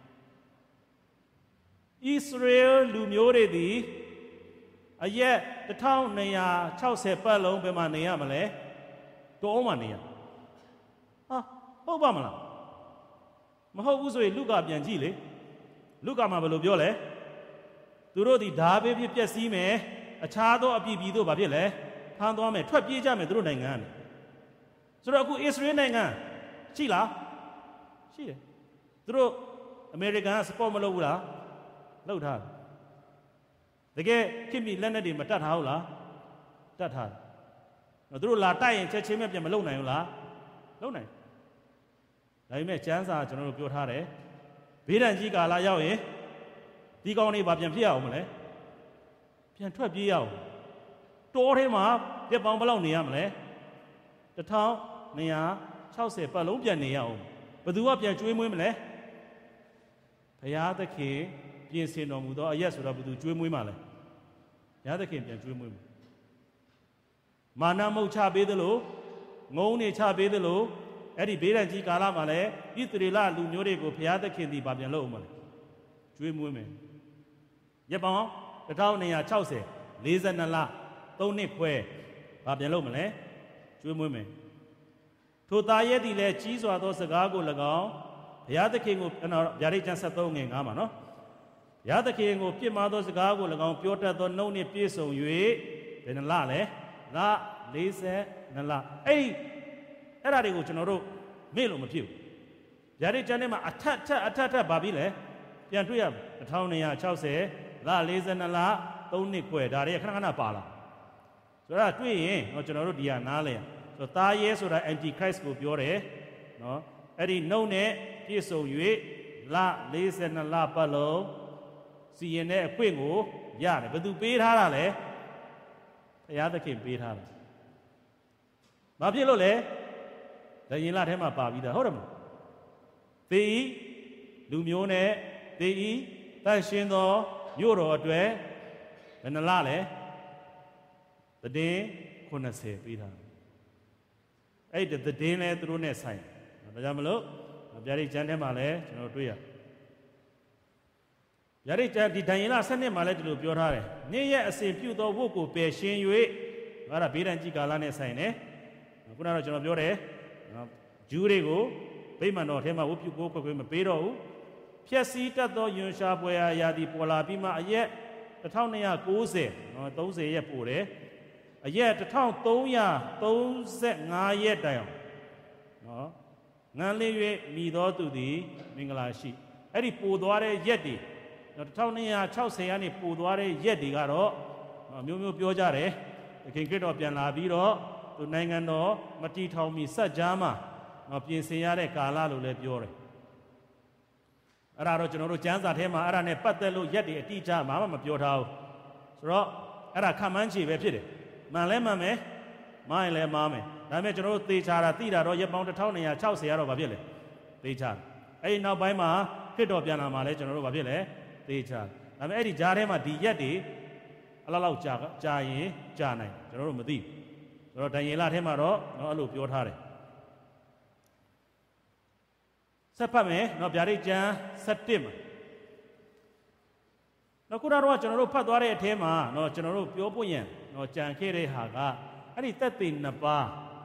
သရေလလူမျိုးတွေသည်အရက်တစ်ထောင်နှစ်ရာခြောက်ဆယ်ပတ်လုံးဘယ်မှာနေရမလဲတောမှာနေရဟာဟုတ်ပါမလားမဟုတ်ဘူးဆိုရင်လုကာပြန်ကြည့်လေလုကာမှာဘယ်လိုပြောလဲသူတို့ဒီဓာဘေးဖြစ်ပျက်စီးမယ်အခြားသောအပြစ်ပြည်တို့ဘာဖြစ်လဲဖမ်းသွားမယ်ထွက်ပြေးကြမယ်သူတို့နိုင်ငံကနေဆိုတော့အခုဣသရေလနိုင်ငံရှိလားရှိတယ်သူတို့အမေရိကန်ကစပေါ့မလုပ်ဘူးလားလုပ်ထားတယ်တကယ်ခင်ဗျလက်နဲ့တွေမတတ်ထားဘူးလားတတ်ထားတယ်သူတို့လာတိုက်ရင်ချက်ချင်းပဲပြန်မလုပ်နိုင်ဘူးလားလုပ်နိုင်ဒါပေမဲ့ကျမ်းစာကျွန်တော်တို့ပြောထားတယ်ဘေးဒဏ်ကြီးကာလရောက်ရင်ဒီကောင်းလေးဘာပြန်ဖြစ်ရအောင်မလဲပြန်ထွက်ပြေးရအောင်တောထဲမှာပြက်ပေါင်းဘယ်လောက်နေရမလဲတစ်ထောင်နှစ်ရာခြောက်ဆယ်ပတ်လုံးပြန်နေရအောင်ဘယ်သူကပြန်ကျွေးမွေးမလဲဘုရားသခင်ပြင်ဆင်တော်မူသောအရက်ဆိုတော့ဘယ်သူကျွေးမွေးမှာလဲဘုရားသခင်ပြန်ကျွေးမွေးမှာမာနမုတ်ချပေးသလိုငုံနေချပေးသလိုအဲ့ဒီဘေးဒဏ်ကြီးကာလမှာလည်းဣသရေလလူမျိုးတွေကိုဘုရားသခင်ဒီဗာပြန်လုပ်အောင်မလဲကျွေးမွေးမယ်ရက်ပေါင်းတစ်ထောင်နှစ်ရာခြောက်ဆယ်လေးဆယ်နှစ်လသုံးနှစ်ခွဲဗာပြန်လုပ်မလဲကျွေးမွေးမယ်ထိုသားရဲသည်လည်းကြီးစွာသောစကားကို၎င်းဘုရားသခင်ကိုဗျာဒိတ်ကျမ်းဆက်သုံးငယ်ငါးမှာနော်ဘုရားသခင်ကိုပြစ်မှားသောစကားကို၎င်းပြောတတ်သောနှုတ်နှင့်ပြည့်စုံ၍ဘယ်နှလလဲလလေးဆယ်နှစ်လအဲ့ဒီအဲ့ဒါတွေကိုကျွန်တော်တို့မေ့လို့မဖြစ်ဘူးဗျာဒိတ်ကျမ်းထဲမှာအထက်ထက်အထက်ထက်ဗာပြီးလဲပြန်တွေ့ရတစ်ထောင်နှစ်ရာခြောက်ဆယ်လလေးဆယ်နှစ်လသုံးနှစ်ခွဲဒါတွေခဏခဏပါလာဆိုတော့တွေ့ရင်တော့ကျွန်တော်တို့ဒီဟာနားလဲဆိုတော့သားရဲဆိုတာ Antichrist ကိုပြောတယ်နော်အဲ့ဒီနှုတ်နဲ့ပြည့်စုံ၍လလေးဆယ်နှစ်လပတ်လုံးစီရင်တဲ့အခွင့်ကိုရတယ်ဘယ်သူပေးထားတာလဲဘုရားသခင်ပေးထားတာဘာဖြစ်လို့လဲဒရင်လထဲမှာပါပြီးသားဟုတ်တယ်မလားသေဤလူမျိုးနဲ့သေဤတန်ရှင်သောမြို့တော်အတွက်ဘယ်နှလလဲတည်င်း90ပေးထားไอ้เด็ดเดินเลยตัวเนี่ยใส่เราจะมาลุ้นยาริจันเทมาเลยเราดูยายาริจันที่ดันยินละเส้นเนี่ยมาเลยจะรู้พิจารณาเลยเนี่ยยังสิ่งพิจารณาวุกุเปชินอยู่ว่าเราบีรันจีกาลาเนี่ยใส่เนี่ยคุณน่าจะเราพิจารณาจูเรกูไปมันโอเทมาวุพิโกก็คือมันไปรอเพียสีตัดต่อยุนชาบวยายาดีปวลาพิมาเยะแต่เท่านี้กูเสียตู้เสียเยอะปูเลยเยอะแต่เท่าตู้ยาตู้เสียงายเยอะได้งานเลี้ยมีดอตุดีมิงลาชีไอ้ที่ปูตัวเรเยอะดีแต่เท่านี้ชาวเสียนี่ปูตัวเรเยอะดีก็รอมิวมิวพิจารณาเลยเก่งเกิดออกเป็นลาบีรอตัวในงานเนาะมาที่เท่ามีสัจจามามาเปลี่ยนเสียได้กาลาลุเลยพิจารณาอะไรเราจะนรู้จังสัตย์เทมาอะไรเนี่ยปัตตลุยัดดีตีจ้ามามามาพิจารณาสระอะไรข้ามันชีแบบนี้มาเล่มาไหมมาเล่มาไหมแต่เมื่อจะนรู้ตีชาระตีดาเราเย็บมองจะเท่านี้เช่าเสียเราแบบนี้เลยตีชาไอ้นอกไปมาขึ้นดอกยานามาเลยจะนรู้แบบนี้เลยตีชาแต่เมื่อไอ้ที่จ่าเทมาดียัดดีอะไรเราจ่าจ่ายิจ่าไหนจะนรู้ไม่ดีเราแต่ยังละเทมาเราเราเอาลูกพิจารณาเลยสัพพะเมนอบยาริจังสัตติมนกุรารัวจนรู้พัดวาระเทมานอจนรู้พิโอปุยันนอจังเคเรหากะอันนี้ตัดตินนปา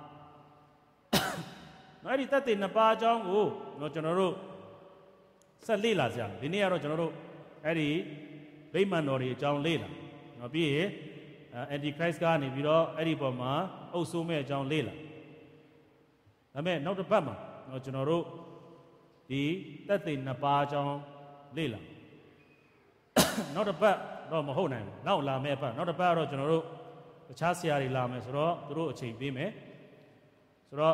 อันนี้ตัดตินนปาจังกูนอจนรู้สัตลีลาจังทีนี้เราจนรู้อันนี้เบมันนอรีจังลีลานอพี่แอนติคริสต์การนี่พี่รออันนี้ปมาอุสุเมจังลีลาแต่เมื่อนอกจากนั้นนอจนรู้ดีตัดตินนปาจังลีลานอกจากนั้นเราไม่หูไหนเราลาเมปะนอกจากนั้นเราจะรู้ชาเสียรีลาเมสระตัวเฉยบีเมสระ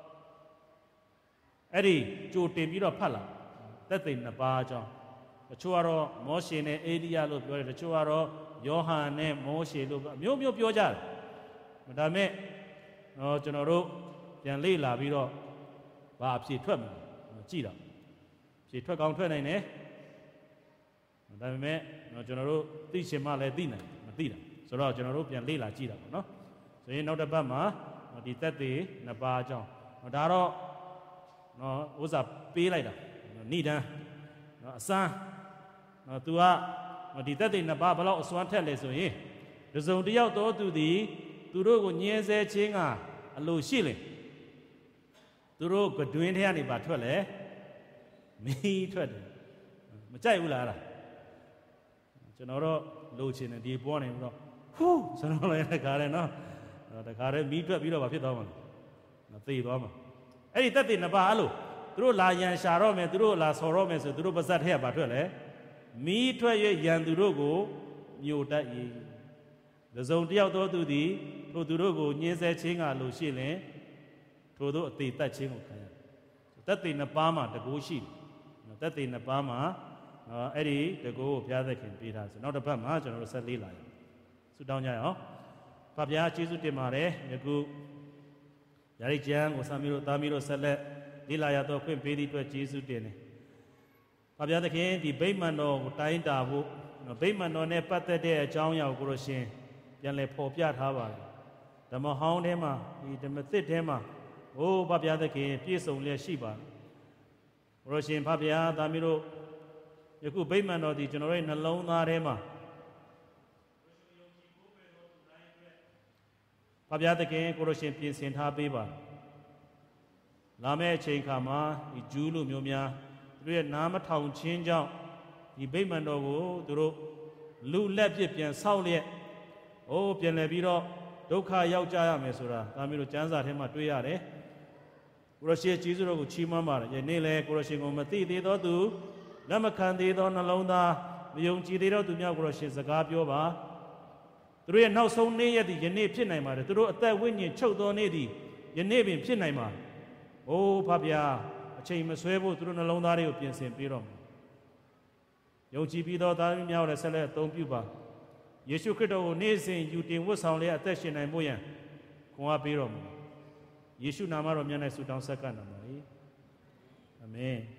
ไอ้ดิจูเต็มยี่เราพัดละตัดตินนปาจังชัวร์เราโมเสเนเอลียาลูกပြောတယ်ชัวร์เรายอห์านเนโมเสลูกမျိုးမျိုးပြောကြတယ်ဒါမဲ့တော့ကျွန်တော်တို့ပြန်လေ့လာပြီးတော့ဘာအဖြစ်ထွက်မှာကြည့်တော့ဖြေထွက်ကောင်းထွက်နိုင်တယ်ဒါပေမဲ့ကျွန်တော်တို့သိချင်မှလည်းသိနိုင်မသိတာဆိုတော့ကျွန်တော်တို့ပြန်လေ့လာကြည့်တာပေါ့နော်ဆိုရင်နောက်တစ်ပတ်မှာဒီသက်သေနှစ်ပါးအကြောင်းဒါတော့နော်ဥစ္စာပေးလိုက်တာဏိဒန်းနော်အစမ်းနော် तू ကဒီသက်သေနှစ်ပါးဘယ်လောက်အစွမ်းထက်လဲဆိုရင်တစုံတစ်ယောက်တော့သူသည်သူတို့ကိုညှင်းဆဲခြင်းကအလိုရှိလေသူတို့ကတွင်ထဲကနေပါထွက်လေမီးထွက်တယ်မကြိုက်ဘူးလားလားကျွန်တော်တော့လိုချင်တယ်ဒီပေါ်နေပြီးတော့ဟူးကျွန်တော်လည်းတခါတည်းနော်တခါတည်းမီးထွက်ပြီးတော့ဘာဖြစ်သွားမှာလဲသေသွားမှာအဲ့ဒီတက်တဲ့နှစ်ပါးအဲ့လိုသူတို့လာရန်ရှာတော့မယ်သူတို့လာဆော်တော့မယ်ဆိုသူတို့ပါဇက်ထဲကဘာထွက်လဲမီးထွက်ရရန်သူတို့ကိုမြို့တတ်၏တစုံတစ်ယောက်သောသူသည်ထိုသူတို့ကိုညှင်းဆဲခြင်းကလိုရှိလင်ထိုတို့အသေးတတ်ခြင်းကိုခံရတက်တဲ့နှစ်ပါးမှာတကူရှိတယ်တက်တဲ့နှစ်ပါးမှာအဲ့ဒီတကူကိုဘုရားသခင်ပေးထားဆိုနောက်တစ်ပတ်မှာကျွန်တော်တို့ဆက်လေးလာရအောင်ဆုတောင်းကြရအောင်ဖခင်ကျေးဇူးတင်ပါတယ်ယခုယာရိကျမ်းကိုစာမီတို့သားမီတို့ဆက်လက်လေးလာရတော့ခွင့်ပေးသည့်အတွက်ကျေးဇူးတင်တယ်ဖခင်သခင်ဒီဗိမာန်တော်ကိုတိုင်းတာဖို့ဗိမာန်တော်နဲ့ပတ်သက်တဲ့အကြောင်းအရာကိုကိုရရှင်ပြန်လည်ဖော်ပြထားပါတယ်ဓမ္မဟောင်းထဲမှာဒီဓမ္မသစ်ထဲမှာဟိုးဖခင်သခင်ပြည့်စုံလျက်ရှိပါတယ်ကိုရရှင်ဖခင်သားမီတို့ယခုဗိမာန်တော်ဒီကျွန်တော်ရဲ့နှလုံးသားထဲမှာဖခင်သခင်ကိုရရှင်ပြင်ဆင်ထားပေးပါလာမယ့်အချိန်ခါမှာဒီဂျူးလူမျိုးများသူတို့ရဲ့နားမထောင်ခြင်းကြောင့်ဒီဗိမာန်တော်ကိုသူတို့လူလက်ပြပြန်ဆောက်လျက်အိုးပြန်လည်ပြီးတော့ဒုက္ခရောက်ကြရမယ်ဆိုတာဒါမျိုးတို့ကျမ်းစာထဲမှာတွေ့ရတယ်ကိုရရှင်ကျေးဇူးတော်ကိုချီးမွမ်းပါတယ်ယနေ့လည်းကိုရရှင်ကိုမသိသေးသောသူလက်မခံသေးသောနှလုံးသားမယုံကြည်သေးသောသူများကိုရရှင်စကားပြောပါသူတို့ရဲ့နောက်ဆုံးနေ့ရက်ဒီယနေ့ဖြစ်နိုင်ပါတယ်သူတို့အသက်ဝိညာဉ်ချုပ်သောနေ့ဒီယနေ့ပင်ဖြစ်နိုင်ပါတယ်အိုးဖဗျာအချိန်မဆွဲဖို့သူတို့နှလုံးသားတွေကိုပြင်ဆင်ပေးတော့မယ်ယုံကြည်ပြီးသောသားသမီးများကိုလည်းဆက်လက်အသုံးပြုပါယေရှုခရစ်တော်ကိုနေ့စဉ်ယူတင်ဝတ်ဆောင်လျက်အသက်ရှင်နိုင်ဖို့ရန်ခွန်အားပေးတော်မူယေရှုနာမတော်မြတ်၌ဆုတောင်းဆက်ကပ်နာပါ၏အာမင်